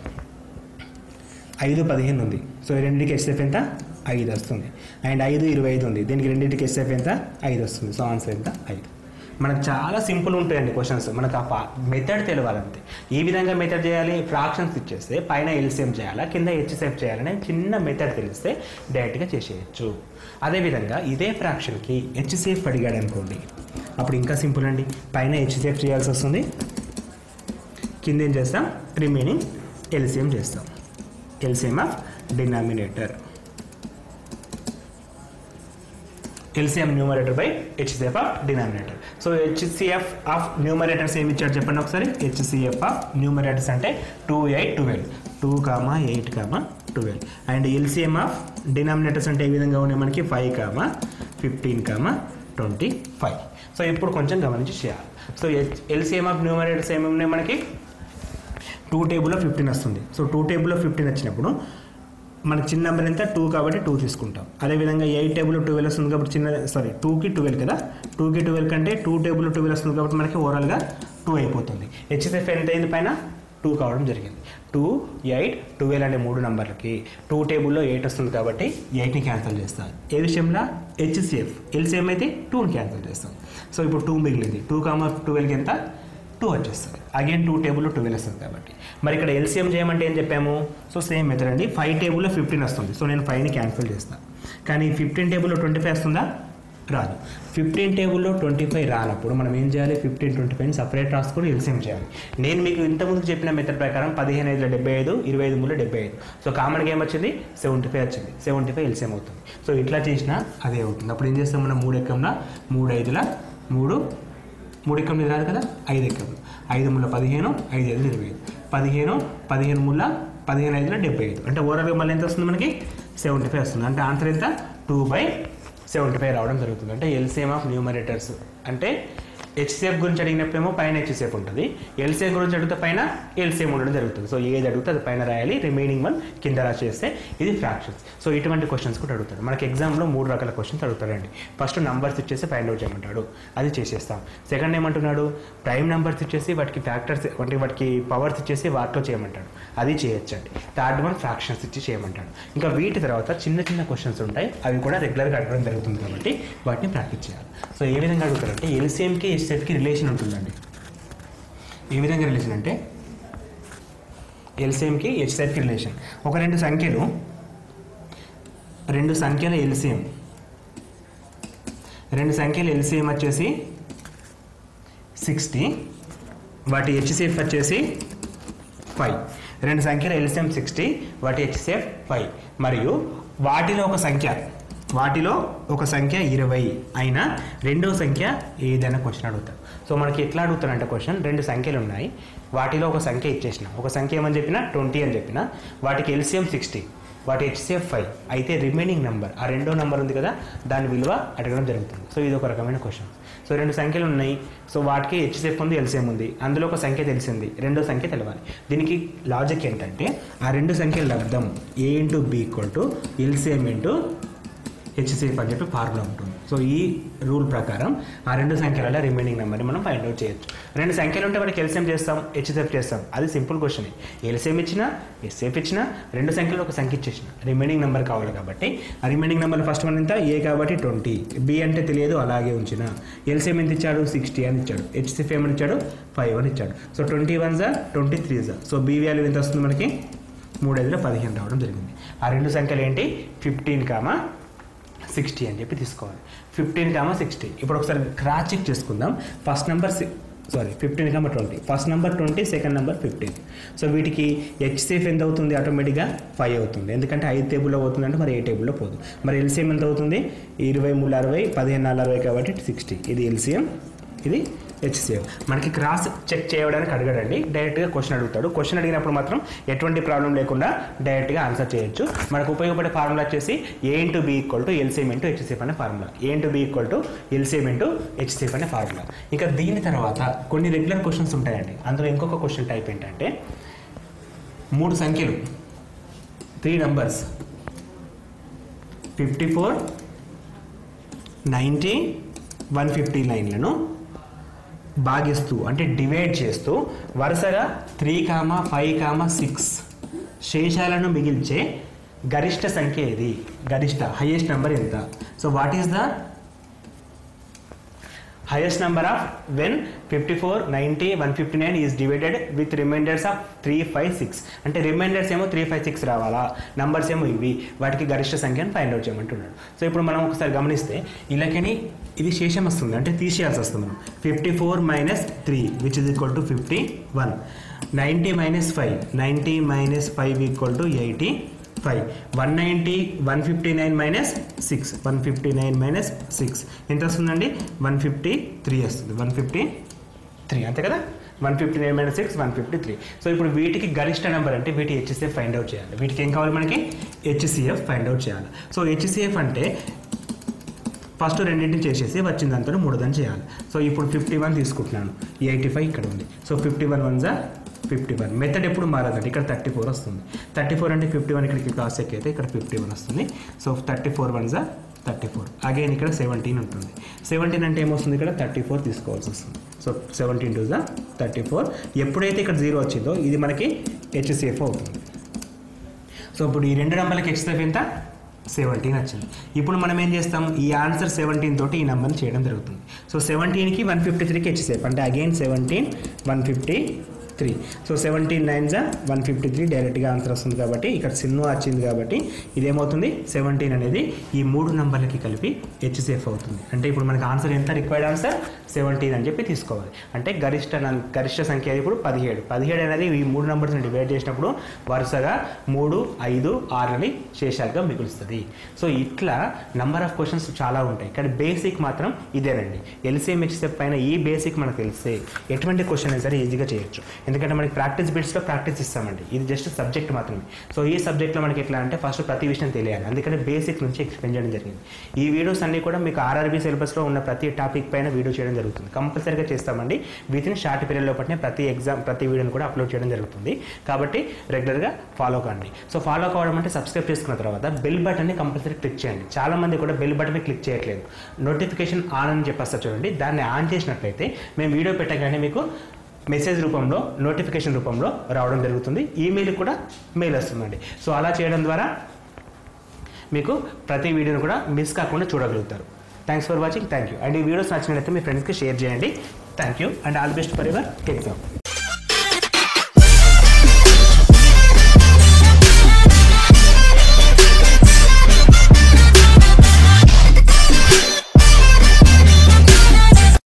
ఐదు పదిహేను ఉంది. సో రెండింటికి హెచ్సిఎఫ్ ఎంత, ఐదు వస్తుంది. అండ్ ఐదు ఇరవై ఐదు ఉంది, దీనికి రెండింటికి హెచ్సిఎఫ్ ఎంత, ఐదు వస్తుంది. సో ఆన్సర్ ఎంత, ఐదు. మనకు చాలా సింపుల్ ఉంటాయండి క్వశ్చన్స్, మనకు ఆ మెథడ్ తెలియాలంతే. ఈ విధంగా మెథడ్ చేయాలి, ఫ్రాక్షన్స్ ఇచ్చేస్తే పైన ఎల్సిఎం చేయాలా, కింద హెచ్సిఎఫ్ చేయాలని చిన్న మెథడ్ తెలిస్తే డైరెక్ట్గా చేసేయచ్చు. అదేవిధంగా ఇదే ఫ్రాక్షన్కి హెచ్సిఎఫ్ అడిగాడు అనుకోండి, అప్పుడు ఇంకా సింపుల్ అండి, పైన హెచ్సిఎఫ్ చేయాల్సి వస్తుంది, కింద ఏం చేస్తాం, రిమైనింగ్ ఎల్సిఎం చేస్తాం, LCM of denominator. LCM numerator by HCF of denominator. So HCF of numerators ఏమి ఇచ్చాడు చెప్పండి ఒకసారి. హెచ్సిఎఫ్ ఆఫ్ న్యూమరేటర్స్ అంటే two eight twelve two comma eight comma twelve and LCM of denominators అంటే ఏ విధంగా ఉన్నాయి మనకి five comma fifteen comma twenty five. So ఇప్పుడు కొంచెం గమనించి చేయాలి. సో ఎల్సిఎం ఆఫ్ న్యూమరేటర్స్ ఏమేమి ఉన్నాయి మనకి టూ టేబుల్లో ఫిఫ్టీన్ వస్తుంది. సో టూ టేబుల్లో ఫిఫ్టీన్ వచ్చినప్పుడు మనకి చిన్న నెంబర్ ఎంత టూ కాబట్టి టూ తీసుకుంటాం. అదేవిధంగా ఎయిట్ టేబుల్ ట్వెల్వ్ వస్తుంది కాబట్టి చిన్న సారీ టూకి ట్వెల్వ్ కదా టూకి ట్వెల్వ్ కంటే టూ టేబుల్ ట్వెల్వ్ వస్తుంది కాబట్టి మనకి ఓవరాల్గా టూ అయిపోతుంది. హెచ్సిఎఫ్ ఎంత అయింది పైన టూ కావడం జరిగింది. టూ ఎయిట్ ట్వెల్వ్ అనే మూడు నెంబర్లకి టూ టేబుల్లో ఎయిట్ వస్తుంది కాబట్టి ఎయిట్ని క్యాన్సిల్ చేస్తాం. ఏ విషయంలో హెచ్సిఎఫ్ ఎల్సిఎం అయితే టూని క్యాన్సిల్ చేస్తాం. సో ఇప్పుడు టూ మిగిలింది. టూ కామా ట్వెల్వ్కి ఎంత టూ వచ్చేస్తుంది. అగైన్ టూ టేబుల్లో ట్వెల్వ్ వస్తుంది కాబట్టి మరి ఇక్కడ ఎల్సిఎం చేయమంటే ఏం చెప్పాము. సో సేమ్ మెథడ్ అండి. ఫైవ్ టేబుల్లో ఫిఫ్టీన్ వస్తుంది. సో నేను ఫైవ్ని క్యాన్సిల్ చేస్తాను. కానీ ఫిఫ్టీన్ టేబుల్లో ట్వంటీ ఫైవ్ వస్తుందా రాదు. ఫిఫ్టీన్ టేబుల్లో ట్వంటీ ఫైవ్ రానప్పుడు మనం ఏం చేయాలి ఫిఫ్టీన్ ట్వంటీ ఫైవ్ సపరేట్ రాసుకొని ఎల్సిఎం చేయాలి. నేను మీకు ఇంతకుముందు చెప్పిన మెథడ్ ప్రకారం పదిహేను ఐదులో డెబ్బై ఐదు ఇరవై ఐదు మూడులో డెబ్బై ఐదు సో కామన్గా ఏం వచ్చింది సెవెంటీ ఫైవ్ వచ్చింది. సెవెంటీ ఫైవ్ ఎల్సిఎం అవుతుంది. సో ఇట్లా చేసినా అదే అవుతుంది. అప్పుడు ఏం చేస్తాం మనం మూడు ఎక్కంలో మూడు ఐదుల మూడు మూడు ఎక్కం మీద రాదు కదా ఐదు ఎక్కం ఐదు ముళ్ళ పదిహేను ఐదు ఐదు ఇరవై ఐదు పదిహేను పదిహేను ముళ్ళ పదిహేను ఐదులో డెబ్బై ఐదు అంటే ఓవరాల్గా మళ్ళీ ఎంత వస్తుంది మనకి సెవెంటీ ఫైవ్ వస్తుంది. అంటే ఆన్సర్ ఎంత టూ బై సెవెంటీ ఫైవ్ రావడం జరుగుతుంది. అంటే ఎల్సిఎం ఆఫ్ న్యూమరేటర్స్ అంటే హెచ్సిఎఫ్ గురించి అడిగినప్పుడేమో పైన హెచ్సిఎఫ్ ఉంటుంది. ఎల్సిఎం గురించి అడిగితే పైన ఎల్సిఎం ఉండడం జరుగుతుంది. సో ఏది అడిగితే అది పైన రాయాలి. రిమైనింగ్ వన్ కింద రాసేస్తే ఇది ఫ్రాక్షన్స్. సో ఇటువంటి క్వశ్చన్స్ కూడా అడుగుతాడు. మనకి ఎగ్జామ్లో మూడు రకాల క్వశ్చన్స్ అడుగుతాడండి. ఫస్ట్ నంబర్స్ ఇచ్చేసి ఫైండ్ అవుట్ చేయమంటాడు, అది చేసేస్తాం. సెకండ్ ఏమంటున్నాడు ప్రైమ్ నెంబర్స్ ఇచ్చేసి వాటికి ఫ్యాక్టర్స్ అంటే వాటికి పవర్స్ ఇచ్చేసి వాటిలో చేయమంటాడు, అది చేయొచ్చండి. థర్డ్ వన్ ఫ్రాక్షన్స్ ఇచ్చి చేయమంటాడు. ఇంకా వీటి తర్వాత చిన్న చిన్న క్వశ్చన్స్ ఉంటాయి, అవి కూడా రెగ్యులర్గా అడగడం జరుగుతుంది కాబట్టి వాటిని ప్రాక్టీస్ చేయాలి. సో ఏ విధంగా అడుగుతారంటే ఎల్సిఎంకి హెచ్సిఎఫ్కి రిలేషన్ ఉంటుందండి. ఏ విధంగా రిలేషన్ అంటే ఎల్సిఎంకి హెచ్సిఎఫ్కి రిలేషన్ ఒక రెండు సంఖ్యలు రెండు సంఖ్యల ఎల్సిఎం రెండు సంఖ్యల ఎల్సిఎం వచ్చేసి సిక్స్టీ వాటి హెచ్సిఎఫ్ వచ్చేసి ఫైవ్. రెండు సంఖ్యల ఎల్సిఎం సిక్స్టీ వాటి హెచ్సిఎఫ్ ఫైవ్ మరియు వాటిలో ఒక సంఖ్య వాటిలో ఒక సంఖ్య ఇరవై అయినా రెండో సంఖ్య ఏదైనా క్వశ్చన్ అడుగుతారు. సో మనకి ఎట్లా అడుగుతారంటే క్వశ్చన్ రెండు సంఖ్యలు ఉన్నాయి, వాటిలో ఒక సంఖ్య ఇచ్చేసిన ఒక సంఖ్య ఏమని చెప్పినా ట్వంటీ అని చెప్పిన వాటికి ఎల్సిఎం సిక్స్టీ వాటి హెచ్సిఎఫ్ ఫైవ్ అయితే రిమైనింగ్ నెంబర్ ఆ రెండో నెంబర్ ఉంది కదా దాని విలువ అడగడం జరుగుతుంది. సో ఇది ఒక రకమైన క్వశ్చన్. సో రెండు సంఖ్యలు ఉన్నాయి, సో వాటికి హెచ్సిఎఫ్ ఉంది ఎల్సిఎం ఉంది, అందులో ఒక సంఖ్య తెలిసింది రెండో సంఖ్య తెలవాలి. దీనికి లాజిక్ ఏంటంటే ఆ రెండు సంఖ్యల లబ్ధం A into B equal to LCM into HCF అని చెప్పి ఫార్ములా ఉంటుంది. సో ఈ రూల్ ప్రకారం ఆ రెండు సంఖ్యల రిమైనింగ్ నెంబర్ని మనం ఫైండ్ అవుట్ చేయొచ్చు. రెండు సంఖ్యలు ఉంటే వాటికి ఎల్సిఎం చేస్తాం హెచ్సిఎఫ్ చేస్తాం, అది సింపుల్ క్వశ్చన్. ఎల్సిఎం ఇచ్చినా హెచ్సిఎఫ్ ఇచ్చినా రెండు సంఖ్యలు ఒక సంఖ్య ఇచ్చేసిన రిమైనింగ్ నెంబర్ కావాలి కాబట్టి ఆ రిమైనింగ్ నెంబర్ ఫస్ట్ వన్ ఎంత ఏ కాబట్టి ట్వంటీ, బి అంటే తెలియదు అలాగే ఉంచిన, ఎల్సిఎం ఎంత ఇచ్చాడు సిక్స్టీ అని ఇచ్చాడు, హెచ్సిఎఫ్ ఏమని ఇచ్చాడు ఫైవ్ అని ఇచ్చాడు. సో ట్వంటీ వన్ జా ట్వంటీ త్రీ జా సో బి వాల్యూ ఎంత వస్తుంది మనకి మూడు ఐదులో పదిహేను రావడం జరిగింది. ఆ రెండు సంఖ్యలు ఏంటి ఫిఫ్టీన్ కామా సిక్స్టీ అని చెప్పి తీసుకోవాలి. ఫిఫ్టీన్ కామా సిక్స్టీ ఇప్పుడు ఒకసారి క్రాస్ చెక్ చేసుకుందాం. First number sorry fifteen comma twenty first number twenty second number fifteen. So వీటికి హెచ్సిఎఫ్ ఎంత అవుతుంది ఆటోమేటిక్గా ఫైవ్ అవుతుంది, ఎందుకంటే ఐదు టేబుల్లో అవుతుంది అంటే మరి ఏ టేబుల్లో పోదు. మరి ఎల్సిఎం ఎంత అవుతుంది ఇరవై మూడు అరవై పదిహేను నాలుగు అరవై కాబట్టి సిక్స్టీ. ఇది ఎల్సిఎం ఇది హెచ్సిఎఫ్. మనకి క్రాస్ చెక్ చేయడానికి అడగడండి, డైరెక్ట్గా క్వశ్చన్ అడుగుతాడు. క్వశ్చన్ అడిగినప్పుడు మాత్రం ఎటువంటి ప్రాబ్లం లేకుండా డైరెక్ట్గా ఆన్సర్ చేయొచ్చు. మనకు ఉపయోగపడే ఫార్ములా వచ్చేసి A into B equal to LCM into HCF అనే formula. A into B equal to LCM into HCF అనే ఫార్ములా. ఇంకా దీని తర్వాత కొన్ని రెగ్యులర్ క్వశ్చన్స్ ఉంటాయండి. అందులో ఇంకొక క్వశ్చన్ టైప్ ఏంటంటే మూడు సంఖ్యలు three numbers fifty four ninety one fifty నైన్లను భాగిస్తూ అంటే డివైడ్ చేస్తూ వరుసగా three comma five comma six శేషాలను మిగిల్చే గరిష్ట సంఖ్య ఇది. గరిష్ట హైయెస్ట్ నెంబర్ ఎంత? So what is the highest number of when fifty-four, ninety, one fifty-nine is divided with remainders of three, five, six. అంటే రిమైండర్స్ ఏమో త్రీ ఫైవ్ సిక్స్ రావాలా, నంబర్స్ ఏమో ఇవి, వాటికి గరిష్ట సంఖ్యను ఫైండ్ అవుట్ చేయమంటున్నాడు. సో ఇప్పుడు మనం ఒకసారి గమనిస్తే ఇలాగని ఇది శేషం వస్తుంది అంటే తీసేయాల్సి వస్తుంది. మనం fifty four minus three which is equal to fifty one, ninety minus five ninety minus five equal to eighty five one ninety one fifty nine minus six one fifty nine minus six ఎంత వస్తుందండి one fifty three వస్తుంది one fifty three అంతే కదా one fifty nine minus six one fifty three so ఇప్పుడు వీటికి గరిష్ట number అంటే వీటి హెచ్సిఎఫ్ ఫైండ్ అవుట్ చేయాలి వీటికి ఏం కావాలి మనకి హెచ్సిఎఫ్ ఫైండ్ అవుట్ చేయాలి సో హెచ్సిఎఫ్ అంటే ఫస్ట్ రెండింటిని చేసేసి వచ్చిన దాంతో మూడు దాన్ని చేయాలి సో ఇప్పుడు ఫిఫ్టీ వన్ తీసుకుంటున్నాను ఎయిటీ ఫైవ్ ఇక్కడ ఉంది సో ఫిఫ్టీ వన్ వన్ జా ఫిఫ్టీ వన్ మెథడ్ ఎప్పుడు మారదండి ఇక్కడ థర్టీ ఫోర్ వస్తుంది థర్టీ ఫోర్ అంటే ఫిఫ్టీ వన్ ఇక్కడికి క్రాస్ చెక్ అయితే ఇక్కడ ఫిఫ్టీ వన్ వస్తుంది సో థర్టీ ఫోర్ వన్ జా థర్టీ ఫోర్ అగైన్ ఇక్కడ సెవెంటీన్ ఉంటుంది సెవెంటీన్ అంటే ఏమొస్తుంది ఇక్కడ థర్టీ ఫోర్ తీసుకోవాల్సి వస్తుంది సో సెవెంటీన్ టూ జా థర్టీ ఫోర్ ఎప్పుడైతే ఇక్కడ జీరో వచ్చిందో ఇది మనకి హెచ్సిఎఫ్ అవుతుంది సో ఇప్పుడు ఈ రెండు నెంబర్లకి హెచ్సిఎఫ్ ఎంత సెవెంటీన్ వచ్చింది ఇప్పుడు మనం ఏం చేస్తాం ఈ ఆన్సర్ సెవెంటీన్ తోటి ఈ నెంబర్ని చేయడం జరుగుతుంది సో సెవెంటీన్కి వన్ ఫిఫ్టీ త్రీకి హెచ్సిఎఫ్ అంటే again seventeen one fifty three so seventeen nine జా వన్ ఫిఫ్టీ త్రీ డైరెక్ట్గా ఆన్సర్ వస్తుంది కాబట్టి ఇక్కడ సిన్ను వచ్చింది కాబట్టి ఇదేమవుతుంది సెవెంటీన్ అనేది ఈ మూడు నెంబర్లకి కలిపి హెచ్సిఎఫ్ అవుతుంది అంటే ఇప్పుడు మనకి ఆన్సర్ ఎంత రిక్వైర్డ్ ఆన్సర్ సెవెంటీన్ అని చెప్పి తీసుకోవాలి అంటే గరిష్ట గరిష్ట సంఖ్య ఇప్పుడు పదిహేడు పదిహేడు అనేది ఈ మూడు నెంబర్స్ని డివైడ్ చేసినప్పుడు వరుసగా మూడు ఐదు ఆరు అని శేషాలుగా మిగులుస్తుంది సో ఇట్లా నెంబర్ ఆఫ్ క్వశ్చన్స్ చాలా ఉంటాయి కానీ బేసిక్ మాత్రం ఇదేనండి ఎల్సిఎం హెచ్సిఎఫ్ పైన ఈ బేసిక్ మనకు తెలిస్తే ఎటువంటి క్వశ్చన్ అయినా సరే ఈజీగా చేయొచ్చు ఎందుకంటే మనకి ప్రాక్టీస్ బిట్స్లో ప్రాక్టీస్ ఇస్తామండి ఇది జస్ట్ సబ్జెక్ట్ మాత్రమే సో ఈ సబ్జెక్ట్లో మనకి ఎట్లా అంటే ఫస్ట్ ప్రతి విషయం తెలియాలి అందుకని బేసిక్ నుంచి ఎక్స్ప్లెయిన్ చేయడం జరిగింది ఈ వీడియోస్ అన్నీ కూడా మీకు ఆర్ఆర్బీ సిలబస్లో ఉన్న ప్రతి టాపిక్ పైన వీడియో చేయడం జరుగుతుంది కంపల్సరీగా చేస్తామండి విత్ ఇన్ షార్ట్ పీరియడ్ లోపలనే ప్రతి ఎగ్జామ్ ప్రతి వీడియోని కూడా అప్లోడ్ చేయడం జరుగుతుంది కాబట్టి రెగ్యులర్గా ఫాలో కండి సో ఫాలో కావడం అంటే సబ్స్క్రైబ్ చేసుకున్న తర్వాత బెల్ బటన్ని కంపల్సరీ క్లిక్ చేయండి చాలా మంది కూడా బెల్ బటన్ క్లిక్ చేయట్లేదు నోటిఫికేషన్ ఆన్ అని చెప్పేస్తారు చూడండి దాన్ని ఆన్ చేసినట్లయితే మేము వీడియో పెట్టగానే మీకు మెసేజ్ రూపంలో నోటిఫికేషన్ రూపంలో రావడం జరుగుతుంది ఈమెయిల్ కూడా మెయిల్ వస్తుందండి సో అలా చేయడం ద్వారా మీకు ప్రతి వీడియోని కూడా మిస్ కాకుండా చూడగలుగుతారు thanks for watching thank you and ఈ వీడియోస్ నచ్చినట్లయితే మీ ఫ్రెండ్స్కి షేర్ చేయండి thank you and all best for your exam